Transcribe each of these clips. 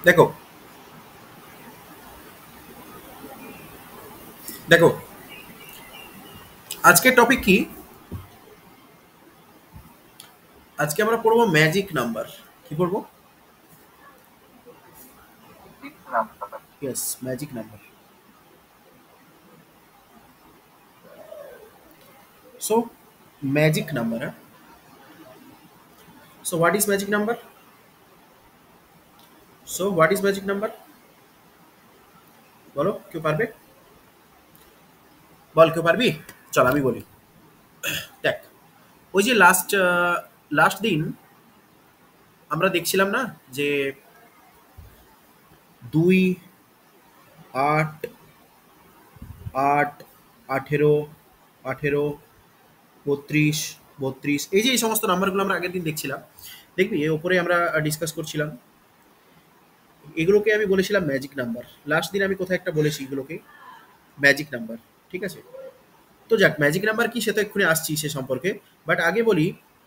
দেখো দেখো আজকের টপিক কি? আজকে আমরা পড়বো ম্যাজিক নাম্বার। কি পড়বো? Yes, magic number. So magic number. So what is magic number? So what is magic number? বলো, কেউ পারবে? বল, কেউ পারবি? চল আমি বলি। দেখ, ওই যে লাস্ট লাস্ট দিন আমরা দেখছিলাম না যে 2, 8, 8, 18, 18, 32, 32, এই যে এই সমস্ত নাম্বারগুলো আমরা আগের দিন দেখছিলাম। দেখবি এর ওপরে আমরা ডিসকাস করছিলাম। এগুলোকে আমি বলেছিলাম ম্যাজিক নাম্বার। লাস্ট দিন আমি কোথায় একটা বলেছি এগুলোকে ম্যাজিক নাম্বার। ঠিক আছে? তো যাক, ম্যাজিক নাম্বার কি সে তো এক্ষুনি আসছি সে সম্পর্কে। বাট আগে বলি,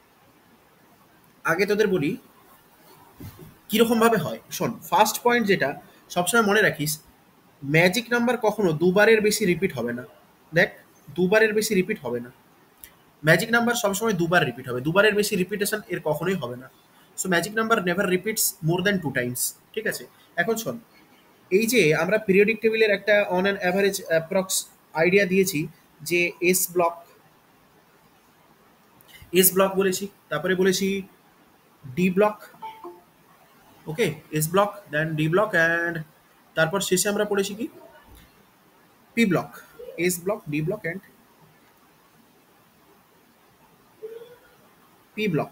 আগে তোদের বলি কিরকম ভাবে হয়। শোন, ফার্স্ট পয়েন্ট যেটা সবসময় মনে রাখিস, ম্যাজিক নাম্বার কখনো দুবারের বেশি রিপিট হবে না। দেখ, দুবারের বেশি রিপিট হবে না। ম্যাজিক নাম্বার সবসময় দুবার রিপিট হবে, দুবারের বেশি রিপিটেশন এর কখনোই হবে না। So magic number never repeats more than 2 times. ঠিক আছে? এখন শোন, এই যে আমরা পিরিয়ডিক টেবিলের একটা on an average approx idea দিয়েছি যে এস ব্লক বলেছি, তারপরে বলেছি D block. Okay, S block then D block and তারপর শেষে আমরা পড়েছি কি P block. S block, D block and P block.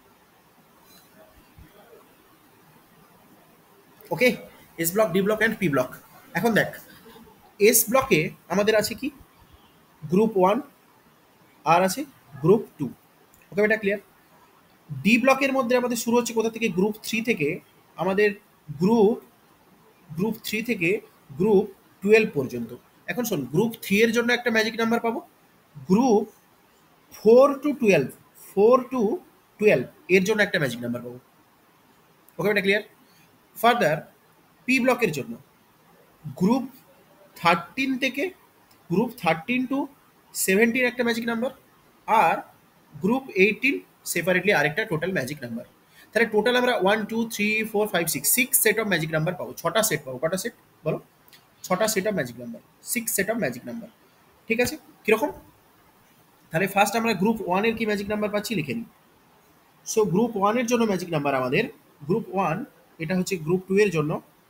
Okay, S block, D block and P block. এখন দেখ, এস ব্লকে আমাদের আছে কি গ্রুপ 1 আর আছে গ্রুপ 2। ওকে, এটা ক্লিয়ার? ডি ব্লকের মধ্যে আমাদের শুরু হচ্ছে কোথা থেকে? গ্রুপ 3 থেকে। আমাদের গ্রুপ গ্রুপ 3 থেকে গ্রুপ 12 পর্যন্ত। এখন শোন, গ্রুপ 3 এর জন্য একটা ম্যাজিক নাম্বার পাবো। গ্রুপ 4 টু 12, 4 টু 12 এর জন্য একটা ম্যাজিক নাম্বার পাবো। ওকে, এটা ক্লিয়ার? ফার্দার, পি ব্লকের জন্য গ্রুপ 13 থেকে গ্রুপ 13 টু 17 একটা ম্যাজিক নাম্বার, আর গ্রুপ 18 সেপারেটলি আরেকটা টোটাল ম্যাজিক নাম্বার। তাহলে টোটাল আমরা 1, 2, 3, 4, 5, 6 সেট অফ ম্যাজিক নাম্বার পাবো। ছটা সেট পাবো। কটা সেট বলো? ছটা set of magic number, 6 set of magic number. ঠিক আছে? কিরকম? তাহলে ফার্স্ট আমরা গ্রুপ 1 এর কি ম্যাজিক নাম্বার পাচ্ছি লিখে নিই। সো গ্রুপ 1 এর জন্য ম্যাজিক নাম্বার আমাদের গ্রুপ 1, এটা হচ্ছে গ্রুপ 2 এর জন্য,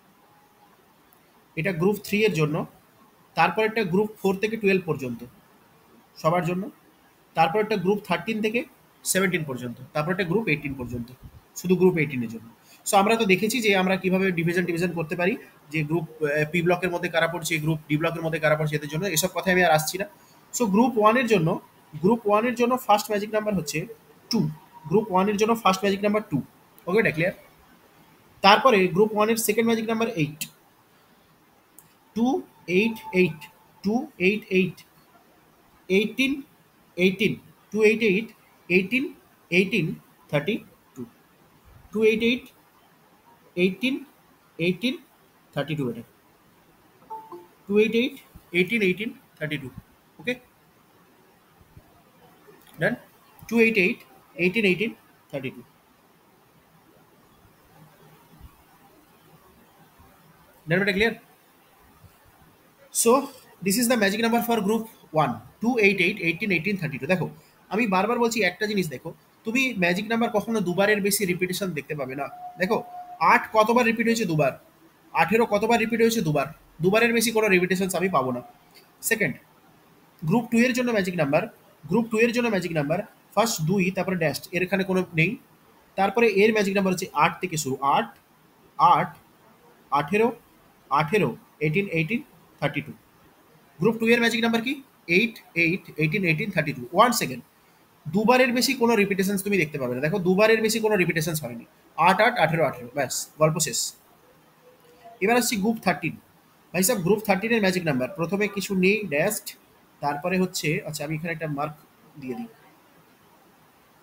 এটা গ্রুপ 3 এর জন্য, তারপর একটা গ্রুপ 4 থেকে 12 পর্যন্ত সবার জন্য, তারপর একটা গ্রুপ 13 থেকে 17 পর্যন্ত, তারপর একটা গ্রুপ 18 পর্যন্ত, শুধু গ্রুপ 18 এর জন্য। সো আমরা তো দেখেছি যে আমরা কিভাবে ডিভিশন করতে পারি, যে গ্রুপ পি ব্লকের মধ্যে কারা পড়ছে, গ্রুপ ডি ব্লকের মধ্যে কারা পড়ছে, এদের জন্য এসব কথায় আমি আর আসছি না। সো গ্রুপ 1 এর জন্য ফার্স্ট ম্যাজিক নাম্বার হচ্ছে 2। গ্রুপ 1 এর জন্য ফার্স্ট ম্যাজিক নাম্বার 2। ওকে, এটা ক্লিয়ার? তারপরে গ্রুপ 1 এর সেকেন্ড ম্যাজিক নাম্বার 8। 2, 8, 8, 2, 8, 8, 18, 18, 2, 8, 8, 18, 18, 32, 2, 8, 8, 18, 18, 32, এটা 2, 8, 8, 18, 18, 32। ওকে, ডান। 2, 8, 8, 18, 18, 32। ডান, এটা clear? So this is the magic number for group 1, 2, 8, 8, 18, 18, 32। দেখো, আমি বারবার বলছি একটা জিনিস, দেখো, তুমি ম্যাজিক নাম্বার কখনো দুবারের বেশি রিপিটেশন দেখতে পাবে না। দেখো, 8 কতবার রিপিট হয়েছে? দুবার। 18 কতবার রিপিট হয়েছে? দুবার। দুবারের বেশি কোনো রিপিটেশন আমি পাবো না। সেকেন্ড, গ্রুপ 2 এর জন্য ম্যাজিক নাম্বার, গ্রুপ 2 এর জন্য ম্যাজিক নাম্বার ফার্স্ট 2, তারপরে ড্যাশ, এর এখানে কোনো নেই। তারপরে এর ম্যাজিক নাম্বার হচ্ছে 8 থেকে শুরু, 8, 8, 18, 18, 18, 18, 32। গ্রুপ 2 এর ম্যাজিক নাম্বার কি? 8, 8, 18, 18, 32। ওয়ান সেকেন্ড, দুবারের বেশি কোনো রিপিটেশন তুমি দেখতে পাবে না। দেখো, দুবারের বেশি কোনো রিপিটেশন হয়নি। 8, 8, 18, 18, ব্যাস, গল্প শেষ। এবার আসছি গ্রুপ 13। ভাই সাহেব, গ্রুপ 13 এর ম্যাজিক নাম্বার প্রথমে কিছু নেই, ড্যাস্ট, তারপরে হচ্ছে, আচ্ছা আমি এখানে একটা মার্ক দিয়ে দিই।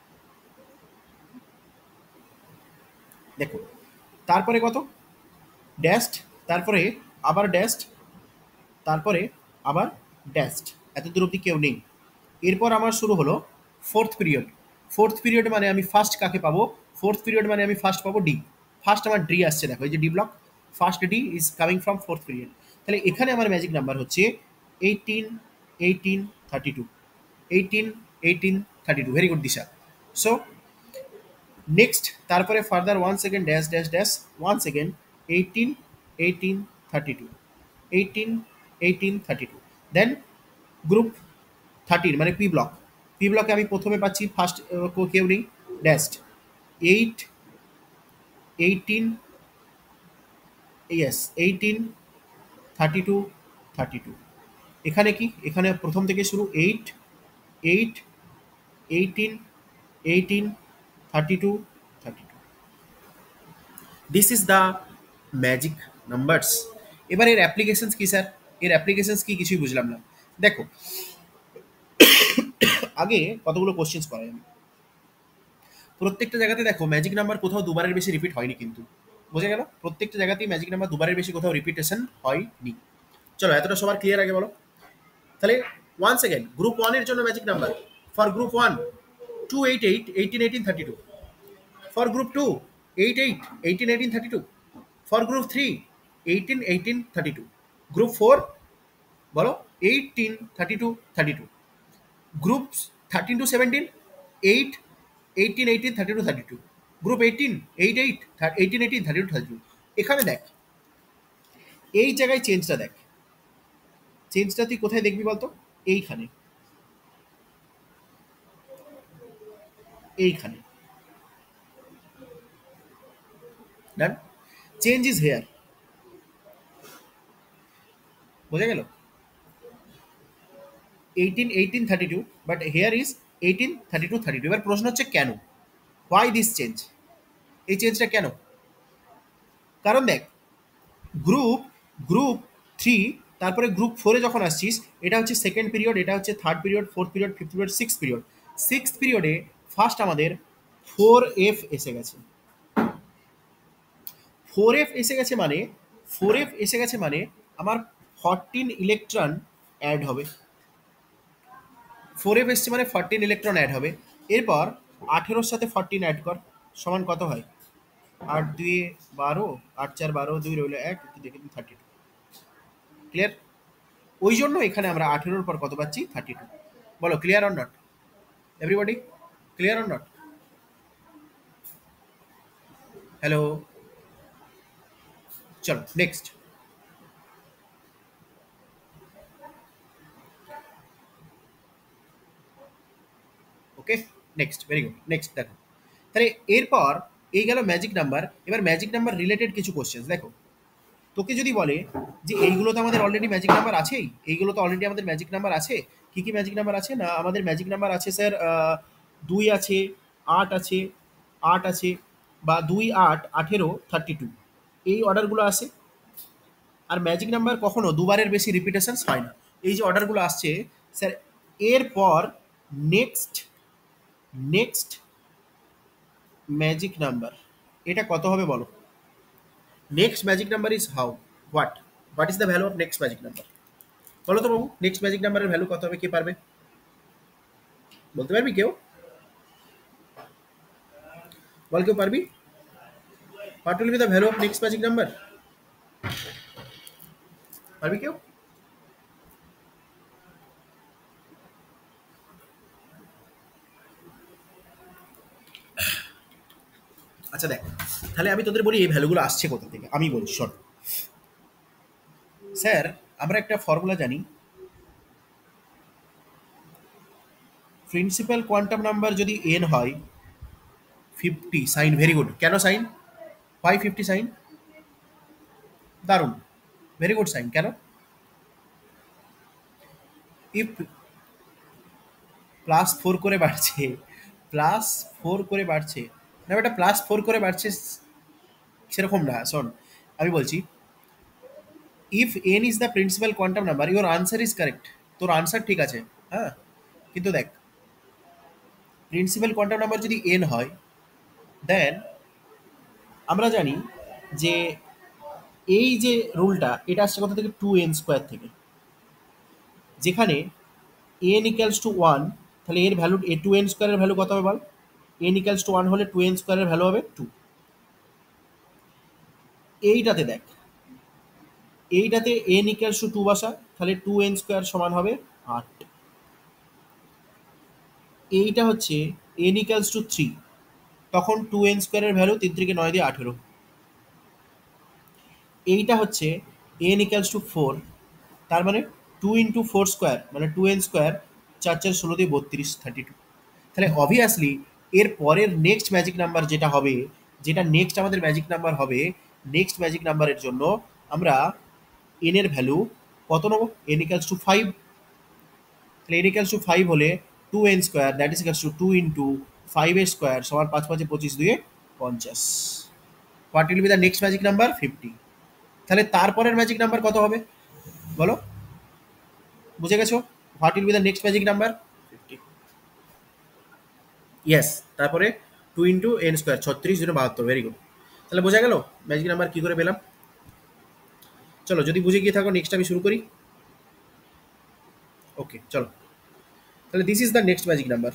দেখো, তারপরে কত? ড্যাশড, তারপরে আবার ড্যাশড, তারপরে আবার ড্যাশড, এত দূর অবধি কেউ নেই। এরপর আমার শুরু হলো ফোর্থ পিরিয়ড। ফোর্থ পিরিয়ড মানে আমি ফার্স্ট কাকে পাবো? ফোর্থ পিরিয়ড মানে আমি ফার্স্ট পাবো ডি। ফার্স্ট আমার ডি আসছে, দেখো এই যে D block, first D is coming from fourth period. তাহলে এখানে আমার ম্যাজিক নাম্বার হচ্ছে 18, 18, 32, 18, 18, 32। Very good Disha. So next, তারপরে further one second dash dash dash, one second 18, 18, 32, 18, 18, 32। Then group 13 মানে পি ব্লক। পি ব্লকে আমি প্রথমে পাচ্ছি ফার্স্ট, কেউ নেই, ড্যাশড 8, 18, ইয়েস 18, 32, 32। এখানে কি, এখানে প্রথম থেকে শুরু 8, 8, 18, 18, 32, 32। This is the magic numbers. এবার এর অ্যাপ্লিকেশনস কি স্যার? এর অ্যাপ্লিকেশনস কি কিছুই বুঝলাম না। দেখো, আগে কতগুলো কোশ্চেন্স করাই আমি। প্রত্যেকটা জায়গাতে দেখো ম্যাজিক নাম্বার কোথাও দুবারের বেশি রিপিট হয়নি কিন্তু। বোঝা গেল? প্রত্যেকটা জায়গাতেই ম্যাজিক নাম্বার দুবারের বেশি কোথাও রিপিটেশন হয়নি। চলো এতটা সবার ক্লিয়ার আগে বলো। তাহলে ওয়ান সেকেন্ড, গ্রুপ ওয়ানের জন্য magic number for group one 288, 18, 18, 32। For group two 88, 18, 18, 32। For group three 18, 18, 32। Group four বলো 18, 32, 32। Group 13 to 17 8, 18, 18, 32, 32। গ্রুপ 18, 8, 8, 18, 18, 32, 32। এখানে দেখ, এই জায়গায় চেঞ্জটা দেখ। চেঞ্জটা তুই কোথায় দেখবি বলতো? এইখানে, এইখানে। ডান। Change is here. বোঝা গেল? 18, 18, 32, বাট হেয়ার ইজ 18, 32, 32। এবার প্রশ্ন হচ্ছে কেন? Why this change? এই চেঞ্জটা কেন? কারণ দেখ, গ্রুপ গ্রুপ থ্রি, তারপরে গ্রুপ ফোরে যখন আসছিস, এটা হচ্ছে সেকেন্ড পিরিয়ড, এটা হচ্ছে third period, fourth period, fifth period, six period. সিক্স পিরিয়ডে ফার্স্ট আমাদের 4F এসে গেছে। 4F এসে গেছে মানে, 4F এসে গেছে মানে আমার 14 ইলেকট্রন অ্যাড হবে। 4F এসছে মানে 14 ইলেকট্রন অ্যাড হবে। এরপর 18-র সাথে 14 অ্যাড কর, সমান কত হয়? 8 2 12, 8 4 12, 2 রইল 1, দেখে 32। ক্লিয়ার? ওই জন্য এখানে আমরা 18-র পর কত পাচ্ছি? 32। বলো clear or not? Everybody clear or not? Hello? চলো next. Okay, next, very good. Next দেখো, তাহলে এরপর এই গেল ম্যাজিক নাম্বার। এবার ম্যাজিক নাম্বার রিলেটেড কিছু কোশ্চেন দেখো। তোকে যদি বলে যে এইগুলো তো আমাদের অলরেডি ম্যাজিক নাম্বার আছেই, এইগুলো তো অলরেডি আমাদের ম্যাজিক নাম্বার আছে, কি কি ম্যাজিক নাম্বার আছে? না, আমাদের ম্যাজিক নাম্বার আছে স্যার 2 আছে, 8 আছে, 8 আছে, বা 2, 8, 18, 32, এই অর্ডারগুলো আছে। আর ম্যাজিক নাম্বার কখনো দুবারের বেশি রিপিটেশনস হয় না। এই যে অর্ডারগুলো আসছে স্যার, এরপর নেক্সট নেক্সট ম্যাজিক নাম্বার এটা কত হবে বলো? Next magic number is how, what is the value of next magic number? বলো তো বাবু, নেক্সট ম্যাজিক নাম্বারের ভ্যালু কত হবে? কে পারবে? বলতে পারবি কেউ? বল, কেউ পারবি? What will be the value of next magic number? পারবি কেউ? আচ্ছা দেখ, তাহলে আমি তোদের বলি এই ভ্যালুগুলো আসছে কোথা থেকে। আমি বলছি শোন স্যার, আমরা একটা ফর্মুলা জানি। প্রিন্সিপাল কোয়ান্টাম নাম্বার যদি এন হয় 50 সাইন, ভেরি গুড। কেন সাইন? Why 50 sign? দারুণ, ভেরি গুড সাইন। কেন? ইফ +4 করে বাড়ছে, +4 করে বাড়ছে, না এটা +4 করে বাড়ছে সেরকম না। শোন, আমি বলছি, if N is the principal quantum number, your answer is correct. তোর আনসার ঠিক আছে, হ্যাঁ, কিন্তু দেখ, প্রিন্সিপাল কোয়ান্টাম নাম্বার যদি এন হয়, দেন আমরা জানি যে এই যে রুলটা এটা আসছে কোথা থেকে, 2n² থেকে, যেখানে n ইকুয়ালস টু 1, তাহলে এর ভ্যালু এ 2n² এর ভ্যালু কত হবে বল, n ইকুয়ালস টু 1 হলে 2n² এর ভ্যালু হবে 2। এইটাতে দেখ, এইটাতে n ইকুয়ালস টু 2 বসা, তাহলে 2n² সমান হবে 8। এইটা হচ্ছে n ইকুয়ালস টু 3, তখন 2n² এর ভ্যালু 3 3 9 দিয়ে 18। এইটা হচ্ছে n ইকুয়ালস টু 4, তার মানে 2 × 4² মানে 2n², 4 4 16 দিয়ে 32, 32। তাহলে অবভিয়াসলি এর পরের নেক্সট ম্যাজিক নাম্বার যেটা হবে, যেটা নেক্সট আমাদের ম্যাজিক নাম্বার হবে, নেক্সট ম্যাজিক নাম্বারের জন্য আমরা n এর ভ্যালু কত নেবো, n ইকুয়ালস টু 5। তাহলে n ইকুয়ালস টু 5 হলে 2n² that is equals to 2 × 5 এর স্কোয়ার সমান 5 5 25 2 50। What will be the next magic number, 50। তাহলে তারপরের ম্যাজিক নাম্বার কত হবে বলো, বুঝে গেছো? What will be the next magic number, 50। Yes, তারপরে 2 × n², 36 × 72, ভেরি গুড। তাহলে বোঝা গেল ম্যাজিক নাম্বার কি করে পেলাম। চলো, যদি বুঝে গিয়ে থাকো নেক্সট আমি শুরু করি। ওকে চলো, তাহলে this is the next magic number.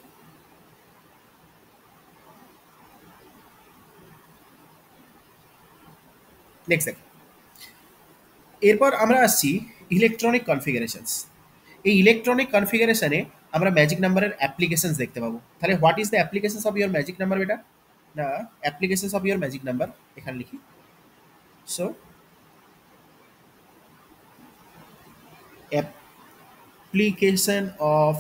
Next দেখ, এরপর আমরা আসছি ইলেকট্রনিক কনফিগারেশনস। এই ইলেকট্রনিক কনফিগারেশনে আমরা ম্যাজিক নাম্বারের অ্যাপ্লিকেশনস দেখতে পাবো। তাহলে what is the applications of your magic number বেটা, না applications of your magic number এখানে লিখি। So application of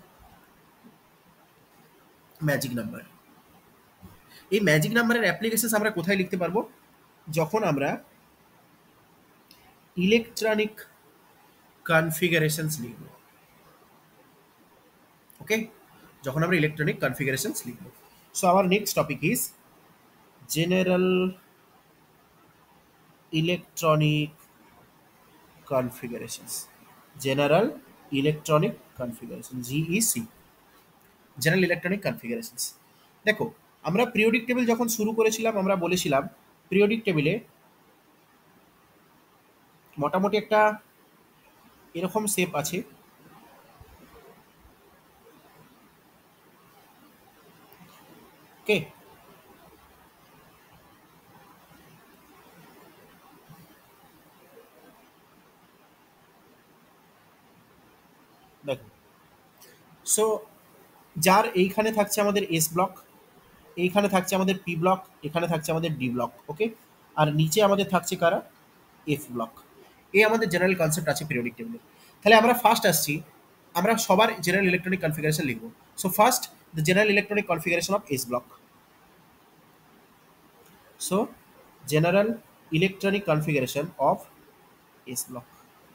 magic number, এই ম্যাজিক নাম্বারের অ্যাপ্লিকেশনস আমরা কোথায় লিখতে পারবো, যখন আমরা ইলেকট্রনিক কনফিগারেশনস লিখব। ওকে, যখন আমরা ইলেকট্রনিক কনফিগারেশনস লিখব। So our next topic is general electronic configurations. General electronic configuration, GEC, general electronic configurations. দেখো, আমরা পিরিয়ডিক টেবিল যখন শুরু করেছিলাম আমরা বলেছিলাম পিরিয়ডিক টেবিলে মোটামুটি একটা এরকম শেপ আছে। ওকে, দেখো, সো যার এইখানে থাকছে আমাদের এস ব্লক, এইখানে থাকছে আমাদের পি ব্লক, এখানে থাকছে আমাদের ডি ব্লক। ওকে, আর নিচে আমাদের থাকছে কারা, এফ ব্লক। এই আমাদের জেনারেল কনসেপ্ট আছে পিরিয়ডিক টেবিলে। তাহলে আমরা ফার্স্ট আসছি, আমরা সবার জেনারেল ইলেকট্রনিক কনফিগারেশন লিখব। So first the general electronic configuration of S block. So general electronic configuration of S block.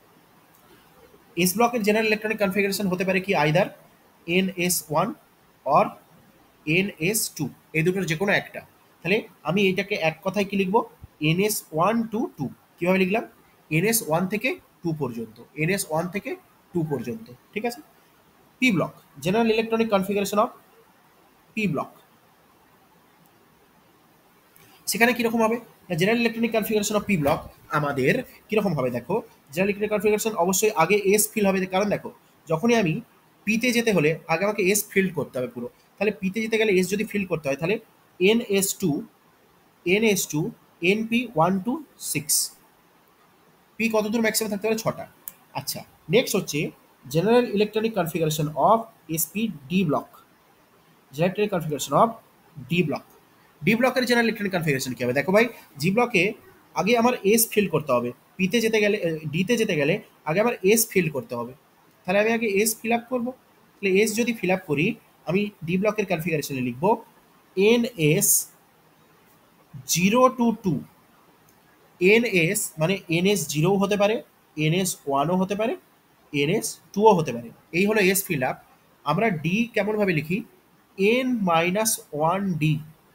S ব্লকের জেনারেল ইলেকট্রনিক কনফিগারেশন হতে পারে কি আইদার NS1 অর NS2, এই দুটোর যে কোনো একটা। তাহলে আমি এটাকে এক কথায় কি লিখবো, NS1 to 2। কীভাবে লিখলাম, NS1 থেকে 2 পর্যন্ত, NS1 থেকে 2 পর্যন্ত, ঠিক আছে। P block, general electronic configuration of P block, সেখানে কীরকম হবে, general electronic configuration of P block আমাদের কীরকম হবে দেখো। জেনারেল ইলেকট্রনিক কনফিগারেশন অবশ্যই আগে এস ফিল হবে, কারণ দেখো যখনই আমি পিতে যেতে হলে আগে আমাকে এস ফিল্ড করতে হবে পুরো। তাহলে পিতে যেতে গেলে এস যদি ফিল করতে হয় তাহলে NS2, NS2, NP1 to 6, P কত দূর ম্যাক্সিমাম থাকতে পারে, 6টা। আচ্ছা, নেক্সট হচ্ছে general electronic configuration of SP D block. General electronic configuration of D block, D ব্লকের জেনারেল ইলেকট্রনিক কনফিগারেশন কী হবে দেখো ভাই। জি ব্লকে আগে আমার এস ফিল করতে হবে, পিতে যেতে গেলে ডিতে যেতে গেলে আগে আমার এস ফিল করতে হবে। তাহলে আমি আগে এস ফিল আপ করবো। তাহলে এস যদি ফিল আপ করি আমি ডি ব্লকের কনফিগারেশনে লিখব NS0 to 2। NS মানে NS0 হতে পারে, NS1ও হতে পারে, NS2ও হতে পারে। এই হলো এস ফিল আপ। আমরা ডি কেমনভাবে লিখি, N-1D,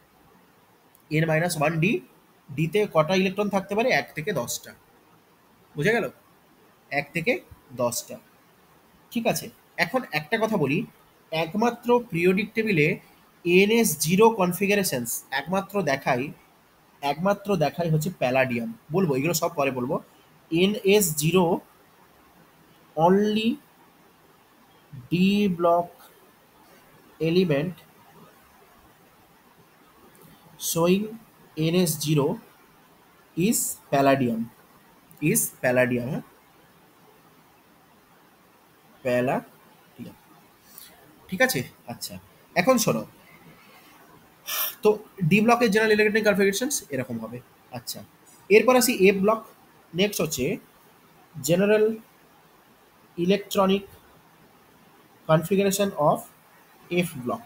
N-1D। ডিতে কটা ইলেকট্রন থাকতে পারে, 1 থেকে 10টা। বুঝে গেল, 1 থেকে 10টা, ঠিক আছে। এখন একটা কথা বলি, একমাত্র পিরিয়ডিক টেবিলে NS0 কনফিগারেশনস একমাত্র দেখাই একমাত্র দেখাই হচ্ছে প্যালাডিয়াম। বলবো এগুলো সব পরে বলবো। NS0 only D block element showing NS0 is palladium. Is palladium, হ্যাঁ? Palladium, ঠিক আছে। আচ্ছা, এখন শোনো, তো ডি ব্লকের জেনারেল ইলেকট্রনিক কনফিগারেশনস এরকম হবে। আচ্ছা, এরপর আসি এ ব্লক। নেক্সট হচ্ছে general electronic configuration of F block.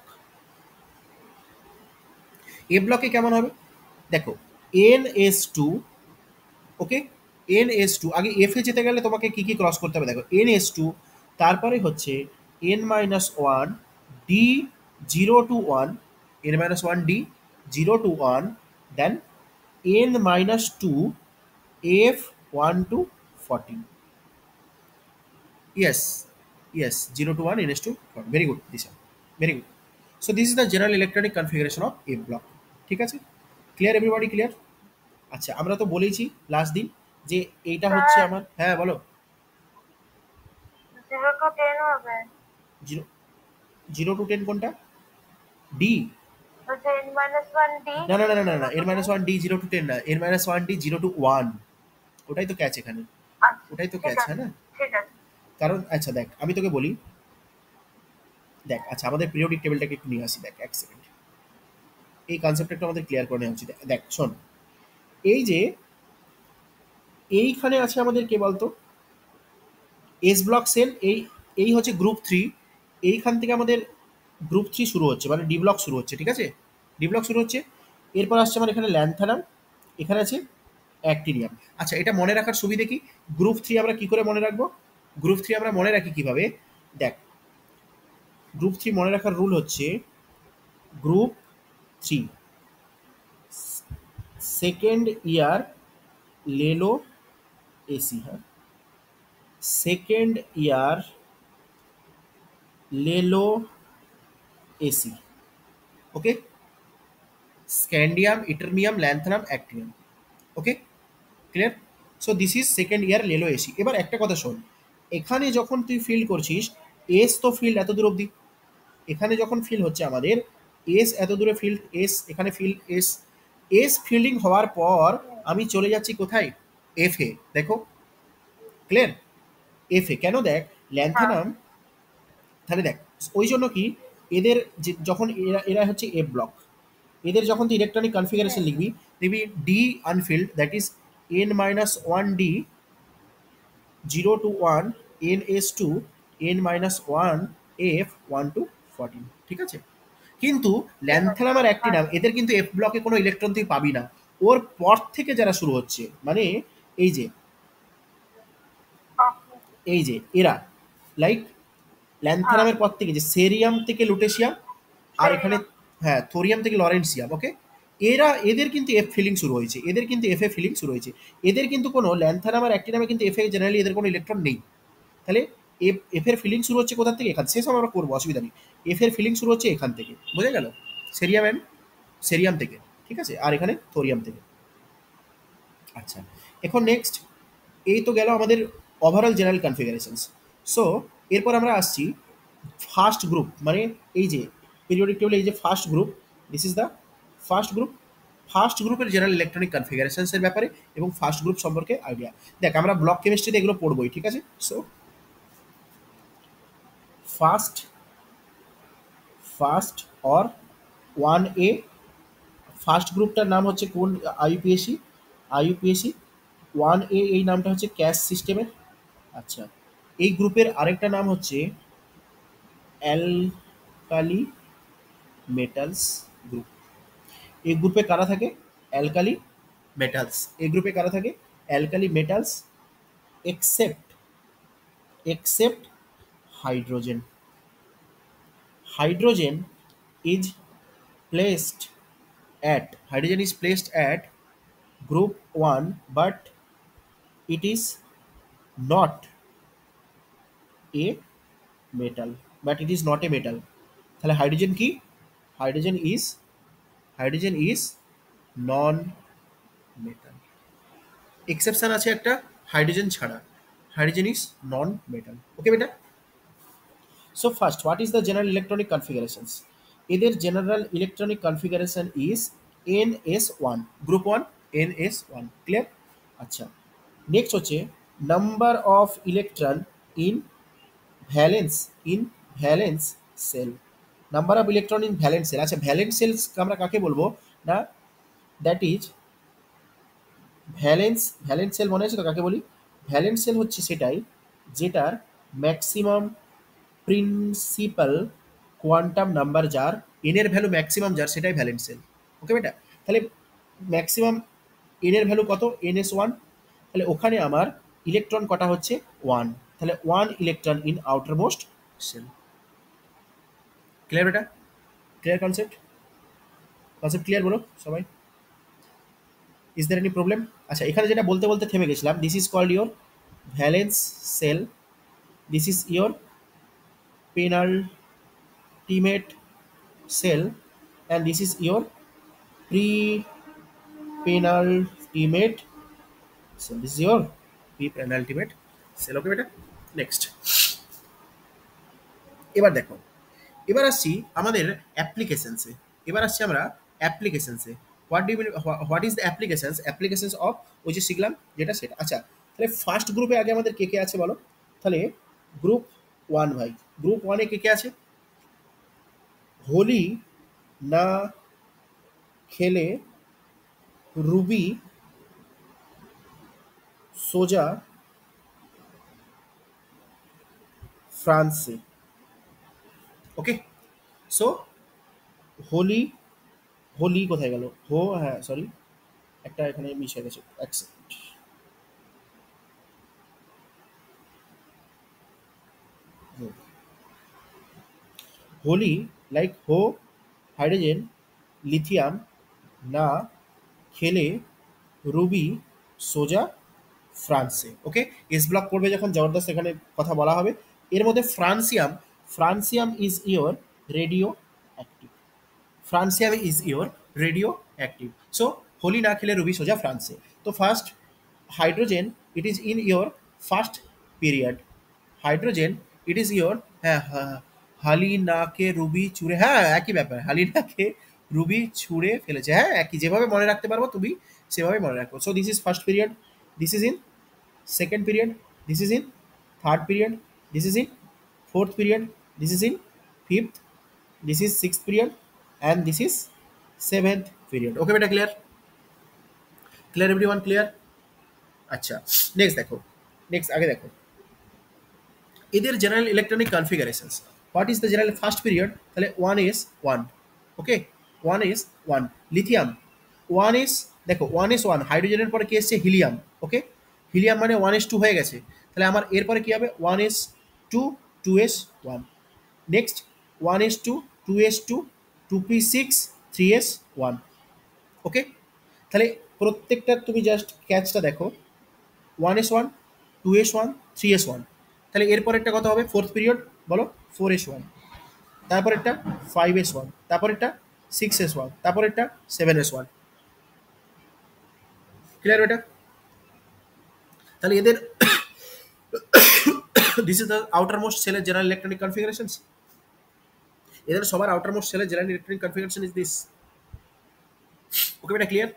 A ব্লকে কেমন হবে দেখো, NS2, ওকে, NS2 আগে এফ এ যেতে গেলে তোমাকে কি কি ক্রস করতে হবে দেখো, NS2, তারপরে হচ্ছে N-1 D0 to 1, N-1 D0 to 1, then N-2 F1 to 14. Yes, yes, 0 to 1 NS2, very good, this one, very good. So this is the general electronic configuration of A block, ঠিক আছে? Clear, everybody clear? আচ্ছা, আমরা তো বলেইছি last দিন যে এইটা হচ্ছে sir আমার, হ্যাঁ বলো। 0 to 10 হবে। জিরো, 0 to 10 কোনটা? ডি? বলছে N-1D না না না না না জিরো না, টু এর ten minus one D 0 to 10 না, N-1 D 0 to 1, ওটাই তো ক্যাচ এখানে, আচ্ছা ওটাই তো ঠিক ক্যাচ, হ্যাঁ আছে না? ঠিক আছে। কারণ আচ্ছা দেখ, আমি তোকে বলি, দেখ আচ্ছা আমাদের পিরিয়ডিক টেবিলটাকে একটু নিয়ে আসি, দেখ এক সেকেন্ড, এই কনসেপ্টটা একটু আমাদের ক্লিয়ার করে নেওয়া উচিত। দেখ শোন, এই যে এইখানে আছে আমাদের কে বলতো, এস ব্লক সেল, এই এই হচ্ছে গ্রুপ 3, এইখান থেকে আমাদের গ্রুপ 3 শুরু হচ্ছে, মানে ডি ব্লক শুরু হচ্ছে, ঠিক আছে? ডি ব্লক শুরু হচ্ছে, এরপর আসছে আমার এখানে ল্যান্থানাম, এখানে আছে অ্যাক্টিনিয়াম। আচ্ছা, এটা মনে রাখার সুবিধে কি? গ্রুপ 3 আমরা কি করে মনে রাখবো? গ্রুপ 3 আমরা মনে রাখি কিভাবে, দেখ, গ্রুপ 3 মনে রাখার রুল হচ্ছে, গ্রুপ 3 সেকেন্ড ইয়ার লেলো এসি, হ্যাঁ, সেকেন্ড ইয়ার লেলো AC, okay, scandium, yttrium, lanthanum, actinium, okay, clear? So this is second year লেলো এসি। এবার একটা কথা শোন, এখানে যখন তুই ফিল করছিস, এস তো ফিল্ড এত দূর অবধি, এখানে যখন ফিল হচ্ছে আমাদের, এস এত দূরে ফিল্ড, এস এখানে ফিল্ড, এস, এস ফিল্ডিং হওয়ার পর আমি চলে যাচ্ছি কোথায়? এফ এ, দেখো, ক্লিয়ার? এফ এ কেন দেখ, হ্যাঁ ল্যান্থানাম, তাহলে দেখ, ওই জন্য কি, এদের যখন এরা এরা হচ্ছে এফ ব্লক, এদের যখন তুই ইলেকট্রনিক কনফিগারেশন লিখবি, দেখবি D unfilled, that is N-1D 0 to 1, NS2 N-1 F1 to 14, ঠিক আছে? কিন্তু ঠিক আছে ল্যান্থানাম আর হ্যাঁ অ্যাক্টিনাম, এদের কিন্তু এফ ব্লকে কোনো ইলেকট্রন তুই পাবি না, ওর পর থেকে যারা শুরু হচ্ছে, মানে এই যে, ওকে এই যে এরা, লাইক হ্যাঁ ল্যান্থানামের পর থেকে যে সেরিয়াম থেকে লুটেশিয়াম, আর এখানে সেরিয়াম হ্যাঁ থোরিয়াম থেকে লরেন্সিয়াম, ওকে, এরা, এদের কিন্তু এফ ফিলিং শুরু হয়েছে, এদের কিন্তু এফ এ ফিলিং শুরু হয়েছে, এদের কিন্তু কোনো ল্যান্থানাম আর অ্যাক্টিনামে কিন্তু এফ এ জেনারেলি এদের কোনো ইলেকট্রন নেই। তাহলে এফ, এফ এর ফিলিং শুরু হচ্ছে কোথা থেকে? এখান, সেসব আমরা করবো, অসুবিধা নেই। এফ এর ফিলিং শুরু হচ্ছে এখান থেকে, বোঝা গেল? সেরিয়াম অ্যান্ড সেরিয়াম থেকে, ঠিক আছে, আর এখানে থোরিয়াম থেকে। আচ্ছা, এখন নেক্সট, এই তো গেল আমাদের ওভারঅল জেনারেল কনফিগারেশনস। সো এরপর আমরা আসছি ফার্স্ট গ্রুপ, মানে এই যে পিরিয়ডিক টেবিলে এই যে first group, this is the first group. First গ্রুপের জেনারেল ইলেকট্রনিক কনফিগারেশনসের ব্যাপারে এবং ফার্স্ট গ্রুপ সম্পর্কে আইডিয়া। দেখ আমরা ব্লক কেমিস্ট্রিতে এগুলো পড়বোই, ঠিক আছে? So first, first or 1A, first গ্রুপটার নাম হচ্ছে কোন? আইইউপিএসি, আইইউপিএসি 1A, এই নামটা হচ্ছে ক্যাশ সিস্টেমের। আচ্ছা, এই গ্রুপের আরেকটা নাম হচ্ছে অ্যালকালি মেটালস গ্রুপ। এই গ্রুপে কারা থাকে? Alkali metals. এই গ্রুপে কারা থাকে? Alkali metals, except, except hydrogen. Hydrogen is placed hydrogen is placed at group 1, but it is not a metal, but it is not a metal। তাহলে হাইড্রোজেন কি? Hydrogen is, hydrogen is non metal. Exception আছে একটা, hydrogen ছাড়া, hydrogen is non metal. Okay বেটা। So first, what is the general electronic configurations? এদের general electronic configuration is NS1, group 1 NS1, clear? আচ্ছা, next হচ্ছে number of electron in valence in valence shell. Number of electron in valence shell. আচ্ছা, valence shells আমরা কাকে বলবো? না, that is valence, valence sell মনে আছে তো কাকে বলি? ভ্যালেন্স সেল হচ্ছে সেটাই যেটার ম্যাক্সিমাম প্রিন্সিপাল কোয়ান্টাম নাম্বার, যার এন এর ভ্যালু ম্যাক্সিমাম যার, সেটাই ভ্যালেন্স সেল। ওকে বেটা? তাহলে ম্যাক্সিমাম এন এর ভ্যালু কত? NS1। তাহলে ওখানে আমার ইলেকট্রন কটা হচ্ছে? 1। তাহলে 1 electron in outermost shell. Clear বেটা? Clear concept? কনসেপ্ট ক্লিয়ার বলো সবাই? Is there any problem? আচ্ছা, এখানে যেটা বলতে বলতে থেমে গেছিলাম, this is called your valence shell, this is your penultimate cell, and this is your pre-penultimate cell. This is your pre-penultimate cell. Okay বেটা? নেক্সট, এবার দেখো, এবার আসছি আমাদের অ্যাপ্লিকেশনসে। এবার আসছি আমরা অ্যাপ্লিকেশনসে। What do mean, what is the applications? Applications of ওই যে শিখলাম যেটা সেটা। আচ্ছা, তাহলে ফার্স্ট গ্রুপে আগে আমাদের কে কে আছে বলো? তাহলে গ্রুপ 1 ভাই, গ্রুপ 1-এ কে কে আছে? হোলি না খেলে রুবি সোজা ফ্রান্সে। ওকে, সো হোলি, হোলি কোথায় গেল? হ্যাঁ সরি, একটা এখানে মিস হয়ে গেছে, এক সেকেন্ড। হোলি লাইক হো, হাইড্রোজেন, লিথিয়াম, না খেলে রুবি সোজা ফ্রান্সে। ওকে, এস ব্লক পড়বে যখন জবরদস্ত এখানে কথা বলা হবে। এর মধ্যে francium, francium is your radioactive, francium is your radioactive. So Holi না খেলে রুবি সোজা ফ্রান্সে। তো first hydrogen, it is in your first period. Hydrogen it is your, হ্যাঁ হ্যাঁ, হালিনাকে রুবি ছুঁড়ে, হ্যাঁ একই ব্যাপার, হালিনাকে রুবি ছুঁড়ে ফেলেছে, হ্যাঁ একই, যেভাবে মনে রাখতে পারবো তুমি সেভাবে মনে রাখবো। So this is first period, this is in second period, this is in third period, this is in fourth period, this is in fifth, this is sixth period, and this is seventh period. Okay beta, clear? Clear everyone? Clear? আচ্ছা, next দেখো, next আগে দেখো এদের general electronic configurations. What is the general first period? তাহলে 1s1। ওকে, 1s1 lithium, 1s, দেখো 1s1, হাইড্রোজেনের পরে কি এসছে? হিলিয়াম। ওকে, হিলিয়াম মানে 1s2 হয়ে গেছে। তাহলে আমার এরপরে কি হবে? 1s2, 2s1, next 1s2, 2s2, 2p6, 3s1। ওকে, তাহলে প্রত্যেকটা তুমি জাস্ট ক্যাচটা দেখো, 1s1, 2s1, 3s1। তাহলে এরপরেরটা কত হবে? ফোর্থ পিরিয়ড, বলো? 4s1, তারপরেরটা 5s1, তারপরেরটা 6s1, তারপরেরটা 7s1। ক্লিয়ার এটা? তাহলে এদের this is the outermost সেলের জেনারেল ইলেকট্রনিক কনফিগারেশনস। এদের সবার আউটার মোস্ট সেলের general electronic configuration is this. Okay বেটা, ক্লিয়ার?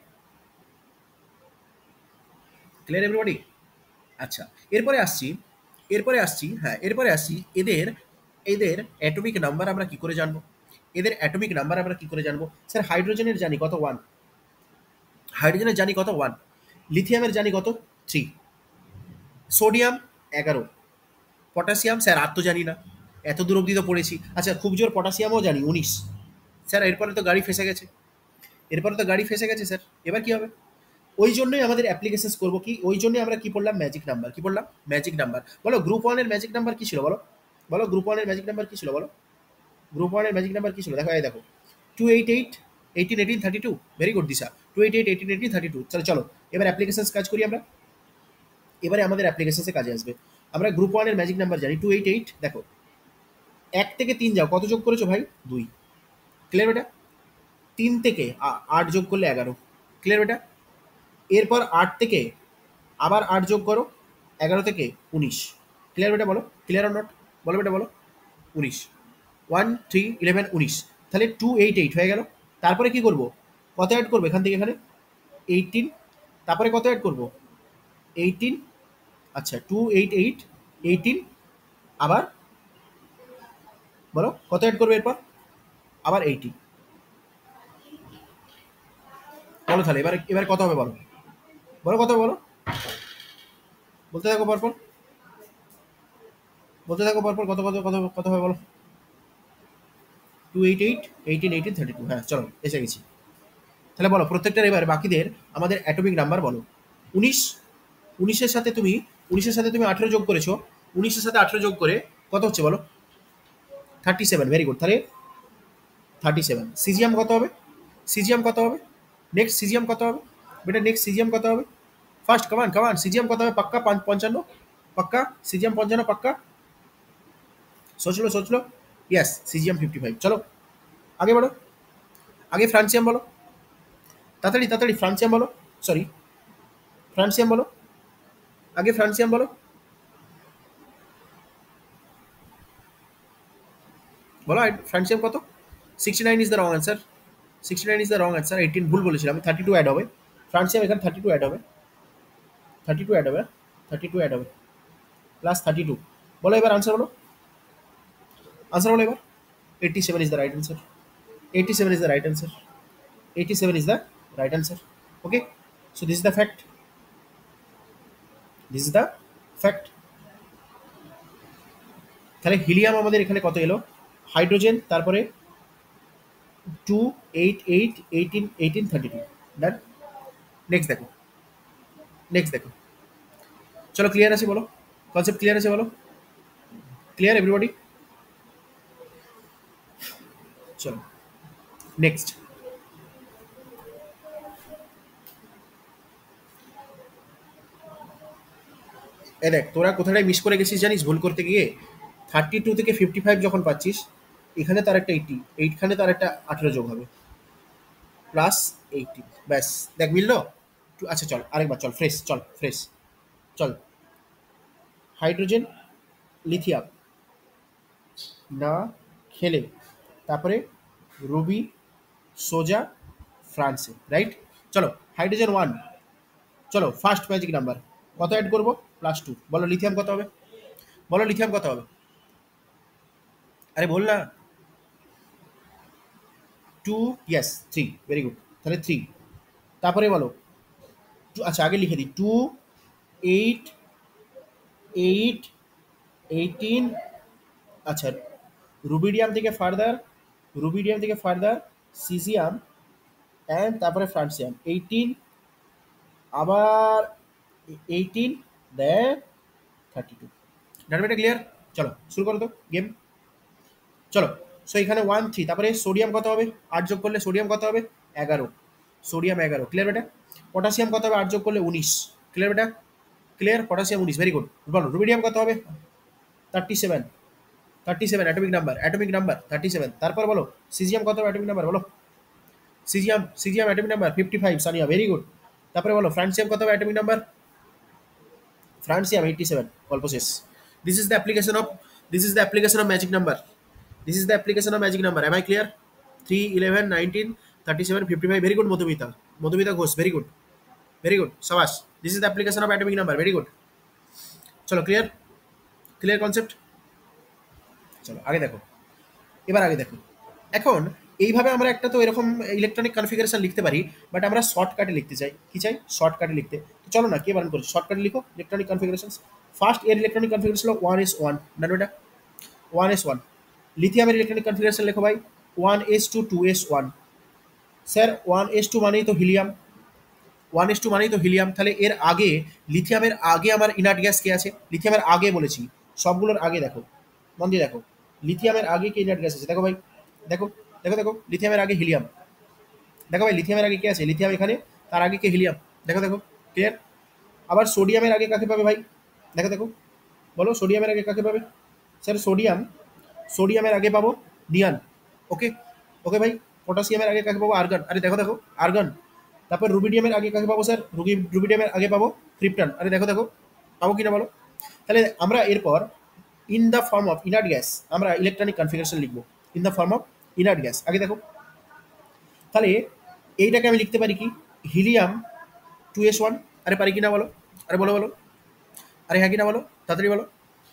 Clear everybody? আচ্ছা, এরপরে আসছি, এরপরে আসছি, হ্যাঁ এরপরে আসছি এদের, এদের অ্যাটমিক নাম্বার আমরা কি করে জানবো? এদের অ্যাটমিক নাম্বার আমরা কি করে জানবো? স্যার হাইড্রোজেনের জানি কত? 1। হাইড্রোজেনের জানি কত? 1। লিথিয়ামের জানি কত? 3। সোডিয়াম 11। পটাশিয়াম স্যার আর তো জানি না, এত দূর অব্দি তো পড়েছি। আচ্ছা, খুব জোর পটাশিয়ামও জানি 19। স্যার এরপরে তো গাড়ি ফেসে গেছে, এরপরে তো গাড়ি ফেসে গেছে স্যার, এবার কি হবে? ওই জন্যই আমাদের অ্যাপ্লিকেশনস করবো কি, ওই জন্যই আমরা কি পড়লাম? Magic number. কি পড়লাম? Magic number. বলো গ্রুপ 1-এর ম্যাজিক নাম্বার কি ছিল? বলো, বলো গ্রুপ 1-এর ম্যাজিক নাম্বার কি ছিল? বলো গ্রুপ 1-এর ম্যাজিক নাম্বার কি ছিল? দেখো এই দেখো, 288, 18, 18, 32। Very good Disha, 288, 18, 18, 32। চলো চলো এবার অ্যাপ্লিকেশনস কাজ করি আমরা। এবারে আমাদের অ্যাপ্লিকেশনসে কাজে আসবে। আমরা গ্রুপ 1-এর ম্যাজিক নাম্বার জানি 288। দেখো 1 থেকে 3 যাও, কত যোগ করেছো ভাই? 2। ক্লিয়ার বেটা? 3 থেকে 8 যোগ করলে 11। ক্লিয়ার বেটা? এরপর 8 থেকে আবার 8 যোগ করো, 11 থেকে 19। ক্লিয়ার বেটা বলো, ক্লিয়ার অর নট? বলো বেটা বলো। 19, 1 3 11 19, তাহলে 288 হয়ে গেল। তারপরে কি করব? কত অ্যাড করবো এখান থেকে এখানে? 18। তারপরে কত অ্যাড করব? 18। আচ্ছা 288, 18, আবার বলো কত অ্যাড করবে এরপর? আবার 80। বলো তাহলে এবার এবার কত হবে বলো, বলো কত হবে বলো, বলতে থাকো পরপর, বলতে থাকো পরপর, কত কত কত কত হবে বলো। 288, 18 18 32, হ্যাঁ চলো এসে গেছি। তাহলে বলো প্রত্যেকটার এবার বাকিদের আমাদের অ্যাটমিক নাম্বার বলো। 19, 19-এর সাথে তুমি 19-এর সাথে তুমি 18 যোগ করেছো, 19-এর সাথে 18 যোগ করে কত হচ্ছে বলো? 37, ভেরি গুড। তাহলে 37। সিজিয়াম কত হবে? সিজিয়াম কত হবে? নেক্সট সিজিয়াম কত হবে? বেটা নেক্সট সিজিয়াম কত হবে? ফার্স্ট কমান কমান, সিজিয়াম কত হবে? পাক্কা 55, পাক্কা সিজিয়াম 55, পাক্কা। সোচ লো, ইয়েস সিজিয়াম 55। চলো আগে বলো, আগে ফ্রান্সিয়াম বলো, তাড়াতাড়ি তাড়াতাড়ি ফ্রান্সিয়াম বলো, সরি ফ্রান্সিয়াম বলো, আগে ফ্রান্সিয়াম বলো, বলো ফ্রান্সিয়াম কত? 69 is the wrong answer, 69 is the wrong answer. 18 ভুল বলেছিলাম আমি, 32 অ্যাড হবে। ফ্রান্সিয়াম এখানে 32 অ্যাড হবে, 32 অ্যাড হবে, 32 অ্যাড হবে, প্লাস 32। বলো এবার আনসার বলো, আনসার বলো এবার। 87 is the right answer, 87 is the right answer, 87 is the right answer. Okay, so this is the fact, this is the fact. তাহলে হিলিয়াম আমাদের এখানে কত এলো? হাইড্রোজেন তারপরে 2 8 8 18 18 32। ডান। নেক্সট দেখো, নেক্সট দেখো, চলো ক্লিয়ার আছে বলো, কনসেপ্ট ক্লিয়ার আছে বলো, ক্লিয়ার এভরিবডি? চলো নেক্সট। এ দেখ তোরা কোথাটাই মিস করে গেছিস জানিস ভুল করতে গিয়ে? 32 থেকে 55 যখন পাচ্ছিস, এখানে তার একটা 80, এইখানে তার একটা 18 যোগ হবে, প্লাস 80, ব্যাস দেখ মিললো। আচ্ছা চল আরেকবার চল, ফ্রেশ চল, ফ্রেশ চল। হাইড্রোজেন লিথিয়াম না খেলে, তারপরে রুবি সোজা ফ্রান্সে, রাইট? চলো হাইড্রোজেন 1, চলো ফার্স্ট ম্যাজিক নাম্বার কত অ্যাড করবো? +2। বলো লিথিয়াম কত হবে, বলো লিথিয়াম কত হবে? আরে বল না। 2, ইয়েস 3, ভেরি গুড। তাহলে 3, তারপরে বলো আচ্ছা আগে লিখে দিই, 2 8 8 18। আচ্ছা রুবিডিয়াম থেকে ফার্দার, রুবিডিয়াম থেকে ফার্দার সিজিয়াম অ্যান্ড তারপরে ফ্রান্সিয়াম 18, আবার 18, দেন 32। ডাটাবেটা ক্লিয়ার? চলো শুরু করো তো গেম, চলো। সো এখানে 1 3, তারপরে সোডিয়াম কত হবে? 8 যোগ করলে সোডিয়াম কত হবে? 11, সোডিয়াম 11, ক্লিয়ার বেটা? পটাশিয়াম কত হবে 8 যোগ করলে? 19, ক্লিয়ার বেটা? Clear, potassium 19, very good. বলো রুবিডিয়াম কত হবে? 37, 37 অ্যাটমিক নাম্বার, অ্যাটমিক নাম্বার 37। তারপর বলো সিজিয়াম কত হবে অ্যাটমিক নাম্বার বলো? Caesium, caesium atomic number 55, Sania very good. তারপরে বলো ফ্রান্সিয়াম কত হবে অ্যাটমিক নাম্বার? ফ্রান্সিয়াম 87, গল্প শেষ। This is the application of, this is the application of magic number, this is the application of magic number. Am I clear? 3 11 19 37 55, very good Madhumita, Madhumita Ghosh, very good, very good সাবাস। This is the application of atomic number, very good. চলো clear, clear concept? চলো আগে দেখো, এবার আগে দেখো। এখন এইভাবে আমরা একটা তো এরকম ইলেকট্রনিক কনফিগারেশন লিখতে পারি, বাট আমরা শর্টকাটে লিখতে চাই। কি চাই? শর্টকাটে লিখতে। তো চলো না, কে বারণ করছে? শর্টকাটে লিখো ইলেকট্রনিক কনফিগারেশন। ফার্স্ট এর ইলেকট্রনিক কনফিগারেশন হলো 1s1, জানো এটা? 1s1। লিথিয়ামের ইলেকট্রনিক কনফিগারেশন লেখো ভাই 1s2 2s1। স্যার 1s2 মানেই তো হিলিয়াম, 1s2 মানেই তো হিলিয়াম। তাহলে এর আগে লিথিয়ামের আগে আমার ইনার্ট গ্যাস কে আছে? লিথিয়ামের আগে বলেছি, সবগুলোর আগে দেখো, মন দিয়ে দেখো, লিথিয়ামের আগে কে ইনার্ট গ্যাস আছে? দেখো ভাই, দেখো দেখো দেখো, লিথিয়ামের আগে হিলিয়াম। দেখো ভাই লিথিয়ামের আগে কে আছে? লিথিয়াম এখানে, তার আগে কে? হিলিয়াম। দেখো দেখো, ক্লিয়ার? আবার সোডিয়ামের আগে কাকে পাবে ভাই? দেখো দেখো, বলো সোডিয়ামের আগে কাকে পাবে? স্যার সোডিয়াম, সোডিয়ামের আগে পাবো নিয়ান। ওকে, ওকে ভাই। পটাশিয়ামের আগে কাকে পাবো? আর্গন। আরে দেখো দেখো, আর্গন। তারপর রুবিডিয়ামের আগে কাকে পাবো স্যার? রুবিডিয়ামের আগে পাবো ক্রিপ্টন। আরে দেখো দেখো পাবো কিনা বলো। তাহলে আমরা এরপর in the form of inert gas আমরা ইলেকট্রনিক কনফিগারেশন লিখবো। In the form of inert gas আগে দেখো। তাহলে এইটাকে আমি লিখতে পারি কি হিলিয়াম 2s1। আরে পারি কিনা বলো, আরে বলো বলো, আরে হ্যাঁ কিনা বলো, তাড়াতাড়ি বলো,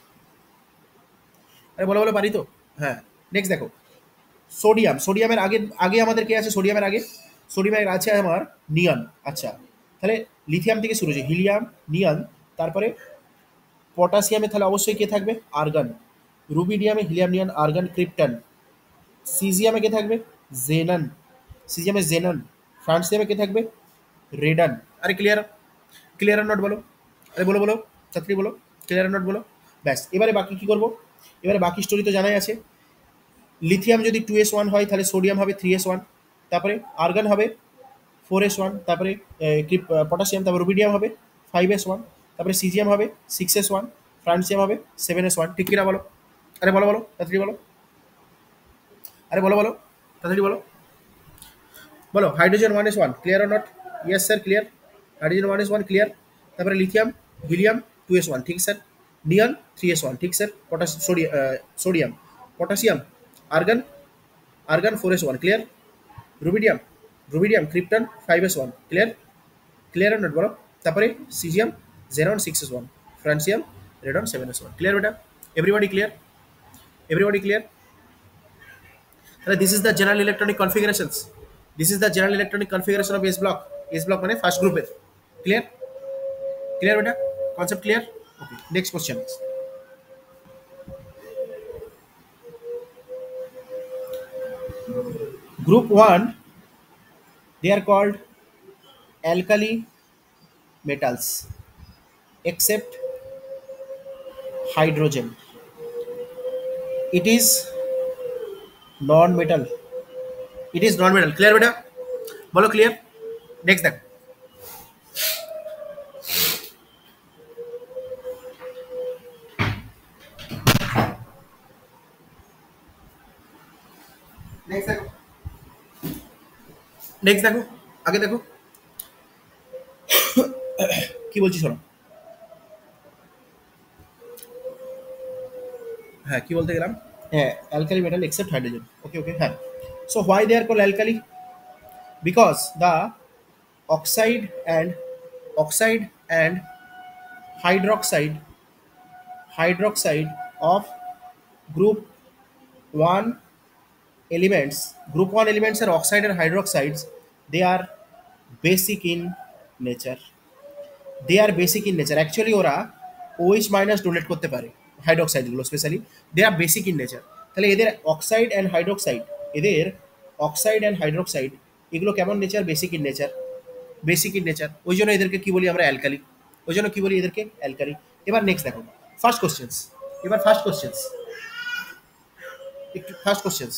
আরে বলো বলো, পারি তো? হ্যাঁ। নেক্সট দেখো সোডিয়াম, সোডিয়ামের আগে আগে আমাদের কে আছে? সোডিয়ামের আগে সোডিয়ামের আছে আমার নিয়ন। আচ্ছা, তাহলে লিথিয়াম থেকে শুরু হচ্ছে হিলিয়াম, নিয়ন, তারপরে পটাশিয়ামে তাহলে অবশ্যই কে থাকবে? আর্গন। রুবিডিয়ামে হিলিয়াম, নিয়ন, আর্গন, ক্রিপ্টন। সিজিয়ামে কে থাকবে? জেনন। সিজিয়ামে জেনন। ফ্রান্সিয়ামে কে থাকবে? রেডন। আরে ক্লিয়ার, ক্লিয়ার আর নট বলো, আরে বলো বলো, তাড়াতাড়ি বলো, ক্লিয়ার আর নট বলো। ব্যাস, এবারে বাকি কি করব? এবারে বাকি স্টোরি তো জানাই আছে। লিথিয়াম যদি 2s1 হয় তাহলে সোডিয়াম হবে 3s1, তারপরে আর্গন হবে 4s1, তারপরে পটাশিয়াম, তারপরে রুবিডিয়াম হবে 5s1, তারপরে সিজিয়াম হবে 6s1, ফ্রান্সিয়াম হবে 7s1। ঠিক কিনা বলো, আরে বলো বলো, তাড়াতাড়ি বলো, আরে বলো বলো, তাড়াতাড়ি বলো, বলো। Hydrogen 1s1 clear or not? Yes sir clear, hydrogen 1s1 clear. তারপরে লিথিয়াম হিলিয়াম 2s1 ঠিক স্যার, নিয়ন 3s1 ঠিক sir, sodium potassium argon, argon 4s1 clear, rubidium rubidium krypton 5s1 clear, clear or not বলো। তারপরে caesium জেরন 6s1, francium radon 7s1 clear বেটা, everybody clear, everybody clear. তাহলে this is the general electronic configurations, this is the general electronic configuration of S block. S block মানে first গ্রুপের। Clear, clear বেটা, concept clear? Okay, next question. Group 1 they are called alkali metals except hydrogen, it is non metal, it is non metal। Clear বেটা, বলো clear. Next দেখো, next দেখো, next দেখো, আগে দেখো কি বলছি শোনো। হ্যাঁ কি বলতে গেলাম? হ্যাঁ, alkali metal except hydrogen. Okay okay হ্যাঁ। So why they are call alkali? Because the oxide and oxide and hydroxide hydroxide of group 1 elements, group 1 elements are oxide and hydroxides, they are basic in nature, they are basic in nature actually ওরা OH minus donate করতে পারে হাইড্রোক্সাইডগুলো specially, they are basic in nature. তাহলে এদের oxide and hydroxide, এদের oxide and hydroxide এগুলো কেমন nature? Basic in nature, basic in nature, ওই জন্য এদেরকে কি বলি আমরা? অ্যালকালি। ওই জন্য কি বলি এদেরকে? অ্যালকালি। এবার নেক্সট দেখো ফার্স্ট কোশ্চেন্স, এবার ফার্স্ট কোশ্চেন্স, একটু ফার্স্ট কোশ্চেন্স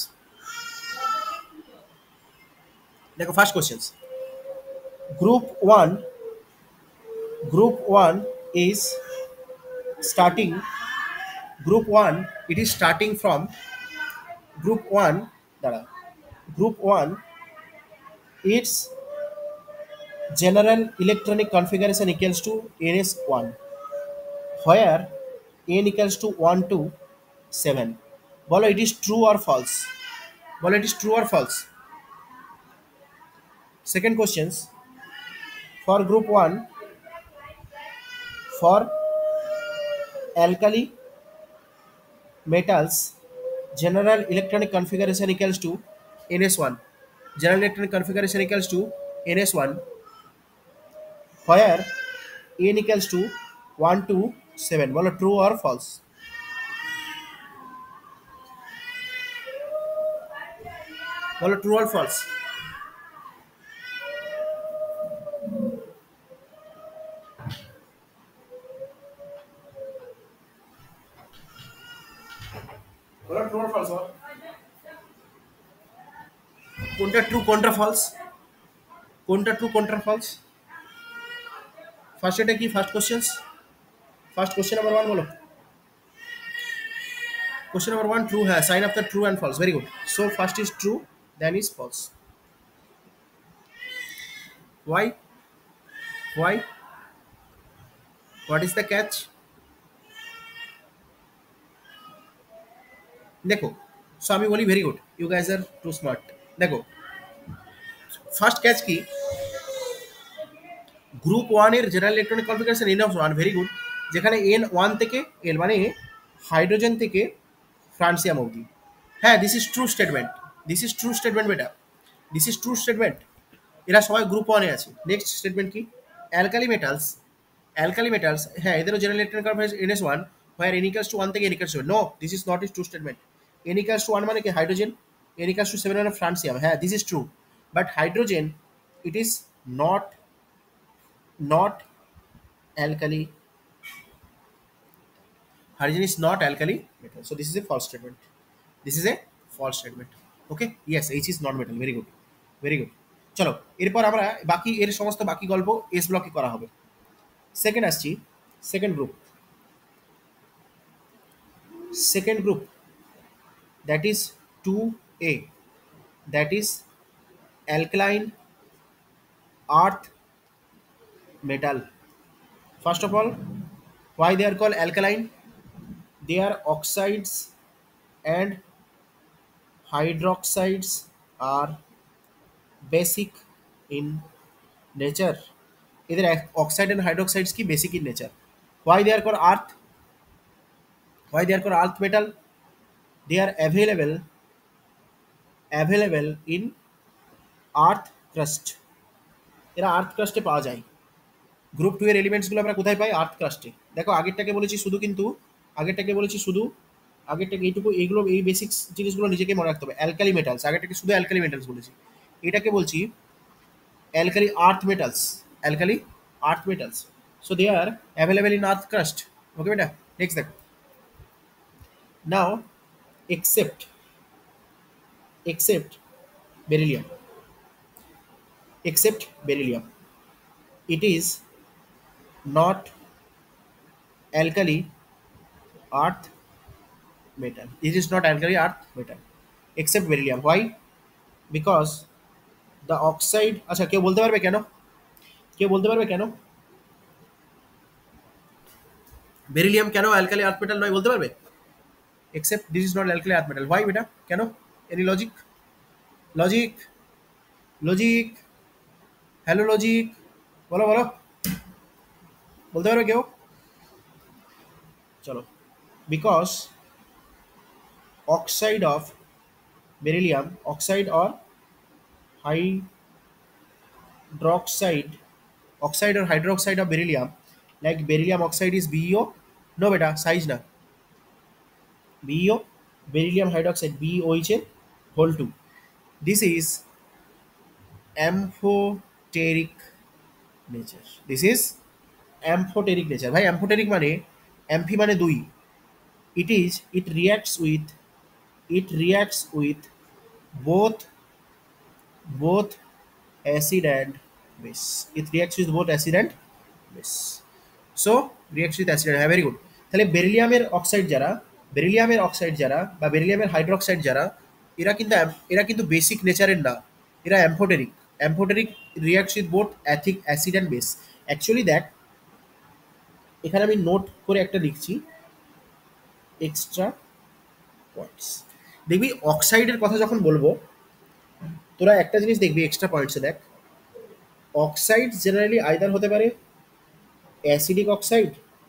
দেখো, first questions. Group 1, group 1 is starting, group 1 it is starting from group 1 দ্বারা, group 1 its general electronic configuration equals to ns1 where n equals to 1 to 7। বলো it is true or false, বলো it is true or false। Second questions, for group 1 for alkali metals general electronic configuration equals to ns1, general electronic configuration equals to ns1 where n equals to 1 to 7। বলো true or false, বলো true or false, বলো true or false বলো। কোনটা true কোনটা false, কোনটা true কোনটা false? First এটা কি? First questions, first question number 1 বলো। Question number 1 true है, sign after true and false, very good। So first is true then is false। Why? Why? What is the catch? দেখো, so আমি বলি very good, you guys are too smart. দেখো, first catch কি, group ওয়ানের general electronic configuration N of one, very good, যেখানে N one থেকে L মানে hydrogen থেকে ফ্রান্সিয়াম অবধি। হ্যাঁ, this is true statement, this is true statement বেটা, দিস ইজ ট্রু স্টেটমেন্ট। এরা সবাই গ্রুপ ওয়ানে আছে। নেক্সট স্টেটমেন্ট কি, অ্যালকালি মেটালস, অ্যালকালি মেটালস, হ্যাঁ এদেরও general electronic configuration NS one, where N equals to one থেকে N equals to, no this is not is true statement. N equals to one মানে কি hydrogen, N equals to seven মানে francium, হ্যাঁ this is true, but hydrogen it is not alkali, hydrogen is not alkali metal, so this is a false statement, this is a false statement, okay, yes H is non metal, very good, very good। চলো এরপর আমরা বাকি এর সমস্ত বাকি গল্প S ব্লকে করা হবে। সেকেন্ড আসছি, second group, second group that is 2A, that is alkaline earth metal। First of all, why they are called alkaline? They are oxides and hydroxides are basic in nature। either oxide and hydroxides की basic in nature। why they are called earth, why they are called earth metal? they are available in earth crust, এরা আর্থ ক্রাস্টে পাওয়া যায়। Group two এর এলিমেন্টসগুলো আমরা কোথায় পাই, আর্থ ক্রাস্টে। দেখো আগেরটাকে বলেছি শুধু, কিন্তু আগেরটাকে বলেছি শুধু, আগেরটাকে এইটুকু, এইগুলো এই বেসিক্স জিনিসগুলো নিজেকে মনে রাখতে হবে। অ্যালকালি মেটালস, আগেরটাকে শুধু অ্যালকালি মেটালস বলেছি, এটাকে বলছি alkali earth metals, alkali earth metals. So they are available in earth crust, okay বেটা। নেক্সট দেখো, নাও except except beryllium, except beryllium, it is not alkali earth metal, it is not alkali earth metal except beryllium। why? because the oxide, আচ্ছা কেউ বলতে পারবে কেন, কেউ বলতে পারবে কেন বেরিলিয়াম কেন অ্যালকালি আর্থ মেটাল নয়, বলতে পারবে? except this is not alkali earth metal, why বেটা কেন? any logic, logic, logic, hello logic, বলো বলো, বলতে পারবে কেউ? চলো, because oxide of beryllium, oxide or hydroxide, oxide or hydroxide of beryllium, like beryllium oxide is BeO, no beta size na, BeO, beryllium hydroxide BeO is a whole 2, this is amphoteric nature, this is amphoteric nature। ভাই amphoteric মানে amphi মানে দুই, it is, it reacts with both both acid and base, it reacts with both acid and base, so reacts with acid and, হ্যাঁ very good. তাহলে বেরিলিয়ামের oxide যারা, বেরিলিয়ামের oxide যারা বা বেরিলিয়ামের হাইড্রোক্সাইড যারা, এরা কিন্তু বেসিক নেচারের না, এরা amphoteric, amphoteric reacts with both acid and base. Actually দেখ, এখানে আমি নোট করে একটা লিখছি, এক্সট্রা পয়েন্টস। দেখবি অক্সাইডের কথা যখন বলবো, তোরা একটা জিনিস দেখবি এক্সট্রা পয়েন্টসে, দেখ অক্সাইড জেনারেলি আইদার হতে পারে অ্যাসিডিক অক্সাইড,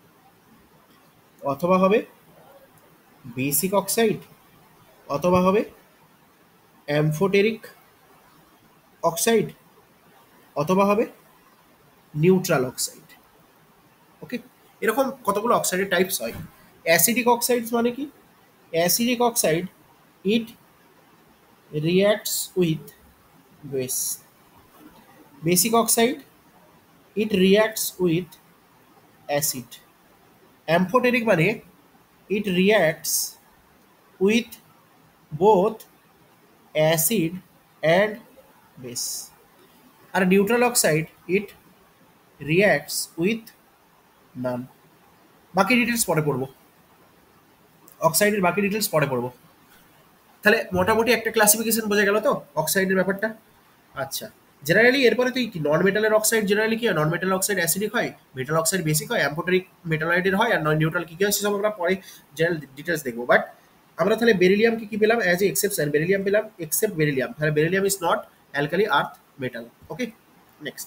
অথবা হবে বেসিক অক্সাইড, অথবা হবে অ্যামফোটেরিক অক্সাইড, অথবা হবে নিউট্রাল অক্সাইড, ওকে। এরকম কতগুলো অক্সাইডের টাইপস হয়। অ্যাসিডিক অক্সাইডস মানে কি, acidic oxide it reacts with base, basic oxide it reacts with acid, amphoteric মানে it reacts with both acid and base, আর neutral oxide it reacts with none। বাকি details পরে পড়বো, অক্সাইডের বাকি ডিটেলস পরে পড়বো। তাহলে মোটামুটি একটা ক্লাসিফিকেশন বোঝা গেল তো অক্সাইডের ব্যাপারটা। আচ্ছা, জেনারেলি এরপরে তুই কি নন মেটালের অক্সাইড জেনারেলি কি হয়, নন মেটাল অক্সাইড অ্যাসিডিক হয়, মেটাল অক্সাইড বেসিক হয়, অ্যাম্পোটারিক মেটালয়েডের হয়, আর নন নিউট্রাল কি কি হয় সেসব আমরা পরে জেনারেল ডিটেলস দেখবো। বাট আমরা তাহলে বেরিলিয়ামকে কি পেলাম অ্যাজ এ এক্সেপশন, বেরিলিয়াম পেলাম এক্সেপ্ট বেরিলিয়াম, তাহলে beryllium is not alkali earth metal. Okay, next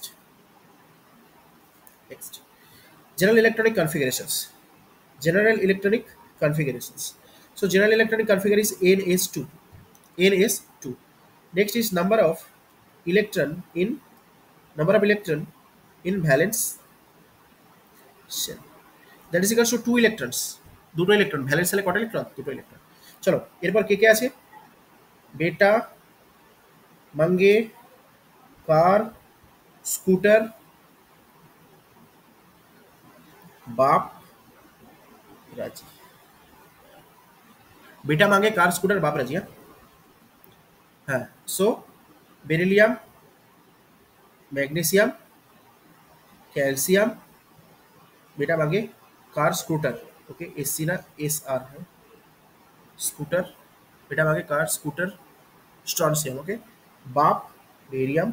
next general electronic configurations. General electronic configurations. So general electronic configuration is ns2, ns2. Next is electron in number of electron in valence shell, that is equals to 2 electrons, দুটো electron valence শেলে কটা electron, দুটো electron. চলো এরপর কে কে আছে, বেটা মাঙ্গে কার scooter বাপ রাজি, বেটা মাঙ্গে কার স্কুটার বাপ রাজি। হ্যাঁ হ্যাঁ, সো বেরিলিয়াম, मैग्नीशियम, कैल्शियम, बेटा मांगे car scooter, okay S C ना एस आर है स्कूटर, बेटा मांगे कार स्कूटर स्ट्रॉन्सियम, ओके बाप बेरियम,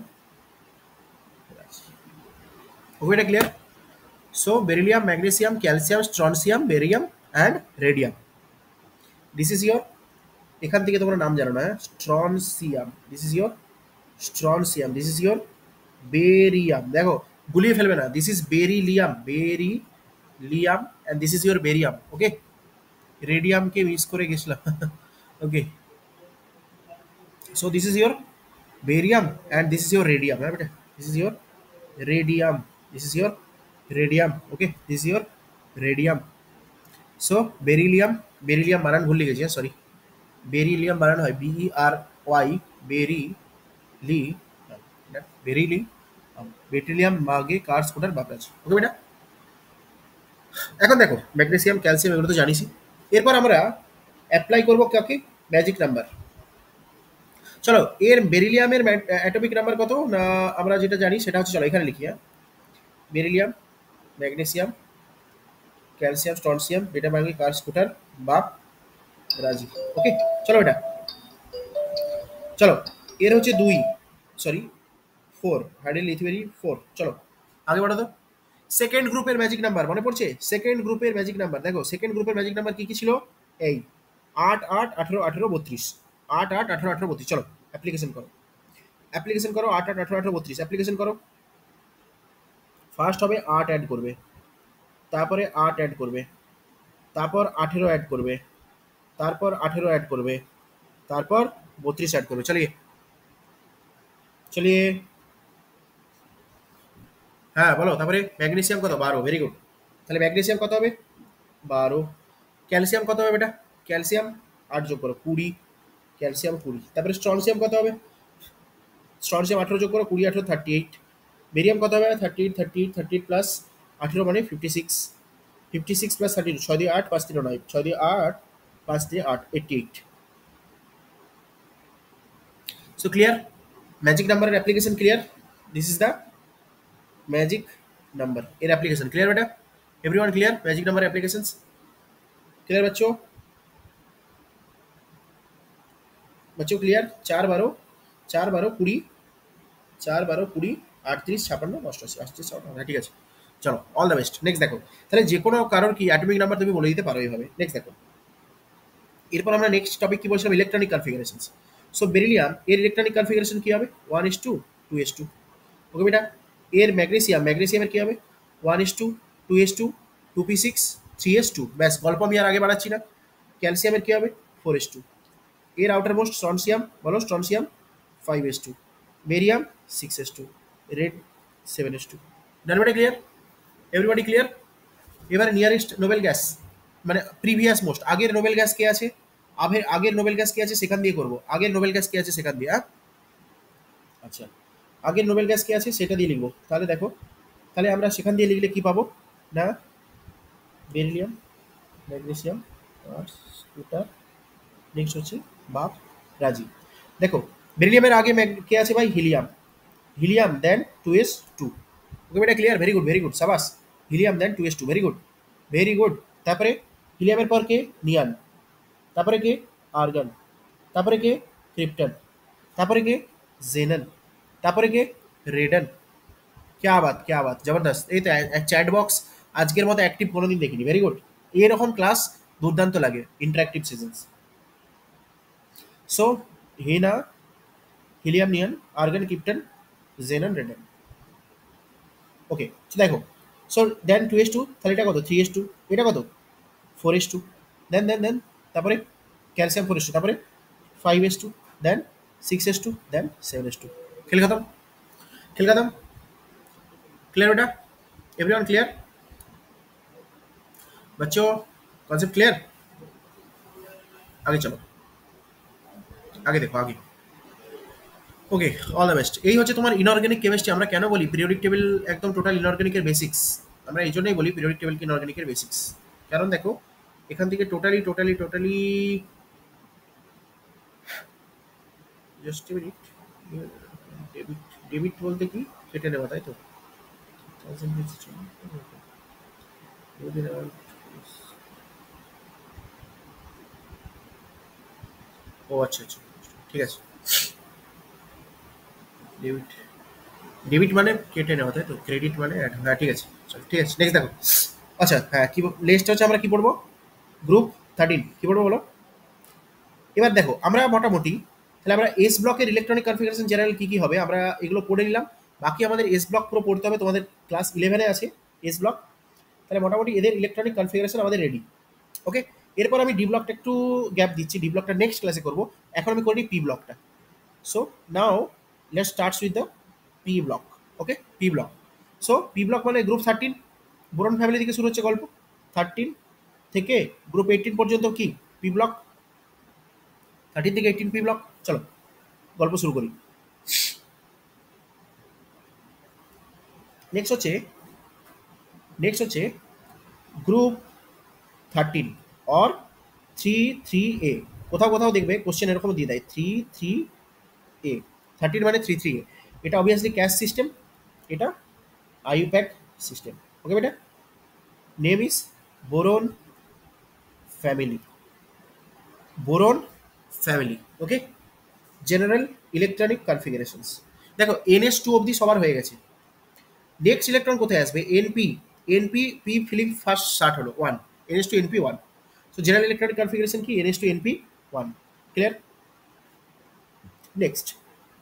ओके बेटा clear. So beryllium, magnesium, calcium, strontium, barium and radium, this is your, এখান থেকে তোমরা নাম জানো না, strontium, this is your strontium, this is your barium, দেখো গুলিয়ে ফেলবে না, this is beryllium, beryllium and this is your barium, okay রেডিয়ামকে মিস করে গেছিলাম ওকে, so this is your barium and this is your radium, হ্যাঁ বেটা this is your radium, this is your radium, okay this is your radium. So beryllium, beryllium বানান ভুলে গেছি, sorry beryllium বানানো হয় বিই আর ওয়াই, বেরি লি, বেরিলি, বেরিলিয়াম মাগে কার স্কুটার বাপরাজ, ওকে বেটা। এখন দেখো ম্যাগনেসিয়াম, ক্যালসিয়াম এগুলো তো জানিসই, এরপর আমরা অ্যাপ্লাই করবো কাকে, ম্যাজিক নাম্বার। চলো এর বেরিলিয়ামের অ্যাটমিক নাম্বার কত না আমরা যেটা জানি সেটা হচ্ছে, চলো এখানে লিখি, হ্যাঁ বেরিলিয়াম, ম্যাগনেসিয়াম, ক্যালসিয়াম, স্ট্রনসিয়াম, বেটা মাগে কার স্কুটার বাপ রাজি, ওকে চলো বেটা, চলো এর হচ্ছে 2, সরি 4, হাইড্রোজেন লিথিয়াম 4, চলো আগে বাড়ো তো। সেকেন্ড গ্রুপের ম্যাজিক নাম্বার মনে পড়ছে, সেকেন্ড গ্রুপের ম্যাজিক নাম্বার দেখো, সেকেন্ড গ্রুপের ম্যাজিক নাম্বার কি কি ছিল, এই 8 8 18 18 32, 8 8 18 18 32, চলো অ্যাপ্লিকেশন করো, অ্যাপ্লিকেশন করো 8 8 18 18 32 অ্যাপ্লিকেশন করো। ফার্স্ট হবে 8 অ্যাড করবে, তারপরে 8 অ্যাড করবে, তারপর 18 অ্যাড করবে, তারপর 18 অ্যাড করবে, তারপর 32 অ্যাড করবে, চলিয়ে চলিয়ে, হ্যাঁ বলো। তারপরে ম্যাগনেসিয়াম কত, 12, ভেরি গুড, তাহলে ম্যাগনেসিয়াম কত হবে 12, ক্যালসিয়াম কত হবে বেটা, ক্যালসিয়াম 8 যোগ করো 20, ক্যালসিয়াম 20, তারপরে স্ট্রনসিয়াম কত হবে, স্ট্রনসিয়াম 18 যোগ করো 20 18 38, বেরিয়াম কত হবে 38 38 38 প্লাস 18 মানে 56, 56 প্লাস 32, 6 দিয়ে 8 5 3 9, 6 দিয়ে 8 5 দিয়ে 8 88। সো ক্লিয়ার, ম্যাজিক নাম্বারের application clear, this is the magic number এর অ্যাপ্লিকেশন ক্লিয়ার বেটা, everyone clear magic number applications, clear बच्चों, बच्चों क्लियर, 4 12 4 12 20, 4 12 20 38 56 88 88 56, ঠিক আছে চলো অল দ্য বেস্ট। নেক্সট দেখো, তাহলে যে কোনো কারোর কি অ্যাটমিক নাম্বার তুমি বলে দিতে পারো এইভাবে। নেক্সট দেখো, এরপর আমরা নেক্সট টপিক কি বলছিলাম, ইলেকট্রনিক কনফিগারেশনস। সো বেরিলিয়াম এর ইলেকট্রনিক কনফিগারেশন কি হবে 1:2 2:2, ওকে বেটা। এর ম্যাগনেসিয়াম, ম্যাগনেসিয়ামের কি হবে 1:2 2:2 2p6 3s2, ব্যাস গল্প আমি আর আগে বাড়াচ্ছি না। ক্যালসিয়ামের কি হবে 4:2, এর আউটার মোস্ট স্ট্রনসিয়াম, বলো স্ট্রনসিয়াম 5:2, বেরিয়াম 6:2, রেড 7:2, ডানবাটে ক্লিয়ার, এভরিবডি ক্লিয়ার। এবারে নিয়ারেস্ট নোবেল গ্যাস, মানে প্রিভিয়াস মোস্ট, আগের নোবেল গ্যাস কে আছে, আগের নোবেল গ্যাস কে আছে সেখান দিয়ে করবো, আগের নোবেল গ্যাস কে আছে সেখান দিয়ে, হ্যাঁ আচ্ছা আগের নোবেল গ্যাস কে আছে সেটা দিয়ে লিখবো, তাহলে দেখো, তাহলে আমরা সেখান দিয়ে লিখলে কি পাবো না, বেরিলিয়াম, ম্যাগনেসিয়াম আর স্কুটার, নেক্সট হচ্ছে বাপ রাজি। দেখো বেরিলিয়ামের আগে কে আছে ভাই, helium, helium then 2s2, okay বেটা clear, very good very good সাবাস, helium then 2s2, very good very good. তারপরে হিলিয়ামের পর কে, নিয়ান, তারপরে কে আর্গন, তারপরে কে ক্রিপ্টন, তারপরে কে জেনন, তারপরে কে रेडन, क्या बात क्या बात, জবরদস্ত। এই তো চ্যাট বক্স আজকের মতো অ্যাক্টিভ কোনোদিন দেখিনি, ভেরি গুড। এরকম ক্লাস দুর্দান্ত লাগে, ইন্টারাক্টিভ সেশনস। সো হিনা, helium neon, argon, krypton, xenon, radon. Okay, দেখো। সো দেন 2s2, তাহলে এটা কত? 3s2, এটা কত? 4s2, দেন তারপরে ক্যালসিয়াম 4s2, তারপরে 5s2, দেন 6s2, দেন 7s2। খেল খতম, খেল খতম। क्लियर बेटा? Everyone clear? बच्चों, कॉन्सेप्ट क्लियर? आगे चलो, आगे देखो आगे। Okay, all the best. এই হচ্ছে তোমার ইনঅর্গানিক কেমিস্ট্রি। আমরা কেন বলি পিরিয়ডিক টেবিল একদম টোটাল ইনঅর্গানিকের বেসিক্স? আমরা এই জন্যই বলি পিরিয়ডিক টেবিল কি ইনঅর্গানিকের বেসিক্স। কারণ দেখো, এখান থেকে totally totally totally just minute, debit, debit বলতে কি কেটে নেওয়া, তাই তো? ও আচ্ছা আচ্ছা, ঠিক আছে। ডেবিট, ডেবিট মানে কেটে নেওয়া, তাই তো? ক্রেডিট মানে অ্যাড, হ্যাঁ ঠিক আছে। চলো ঠিক আছে, নেক্সট দেখো। আচ্ছা হ্যাঁ, কি নেক্সট হচ্ছে আমরা কি পড়বো? গ্রুপ 13 কি পড়বো বলো? এবার দেখো আমরা মোটামুটি, তাহলে আমরা এস ব্লকের ইলেকট্রনিক কনফিগারেশন জেনারেল কি কি হবে আমরা এগুলো পড়ে নিলাম। বাকি আমাদের এস ব্লক পুরো পড়তে হবে, তোমাদের ক্লাস 11-এ আছে এস ব্লক। তাহলে মোটামুটি এদের ইলেকট্রনিক কনফিগারেশন আমাদের রেডি। ওকে, এরপর আমি ডি ব্লকটা একটু গ্যাপ দিচ্ছি, ডি ব্লকটা নেক্সট ক্লাসে করবো। এখন আমি করি পি ব্লকটা। So now let's starts with the P block. Okay, P block. So P block মানে গ্রুপ 13, বোরন ফ্যামিলি থেকে শুরু হচ্ছে গল্প। 13 থেকে গ্রুপ 18 পর্যন্ত কি পি ব্লক, 13 থেকে 18 পি ব্লক। চলো গল্প শুরু করি। নেক্সট হচ্ছে, নেক্সট হচ্ছে গ্রুপ 13 অর 33A। কোথাও কোথাও দেখবে কোশ্চেন এরকম দিয়ে দেয় 33A, 13 মানে 33A। এটা অবভিয়াসলি ক্যাশ সিস্টেম, এটা আইপ্যাক সিস্টেম। ওকে বেটা, name is boron family, boron family. Okay, general electronic configurations. দেখো NS2 অবধি সবার হয়ে গেছে। নেক্সট ইলেকট্রন কোথায় আসবে? N P, N P P filling first start হলো 1, NS2 NP 1। So general electronic configuration কি? NS2 NP 1। Clear? Next,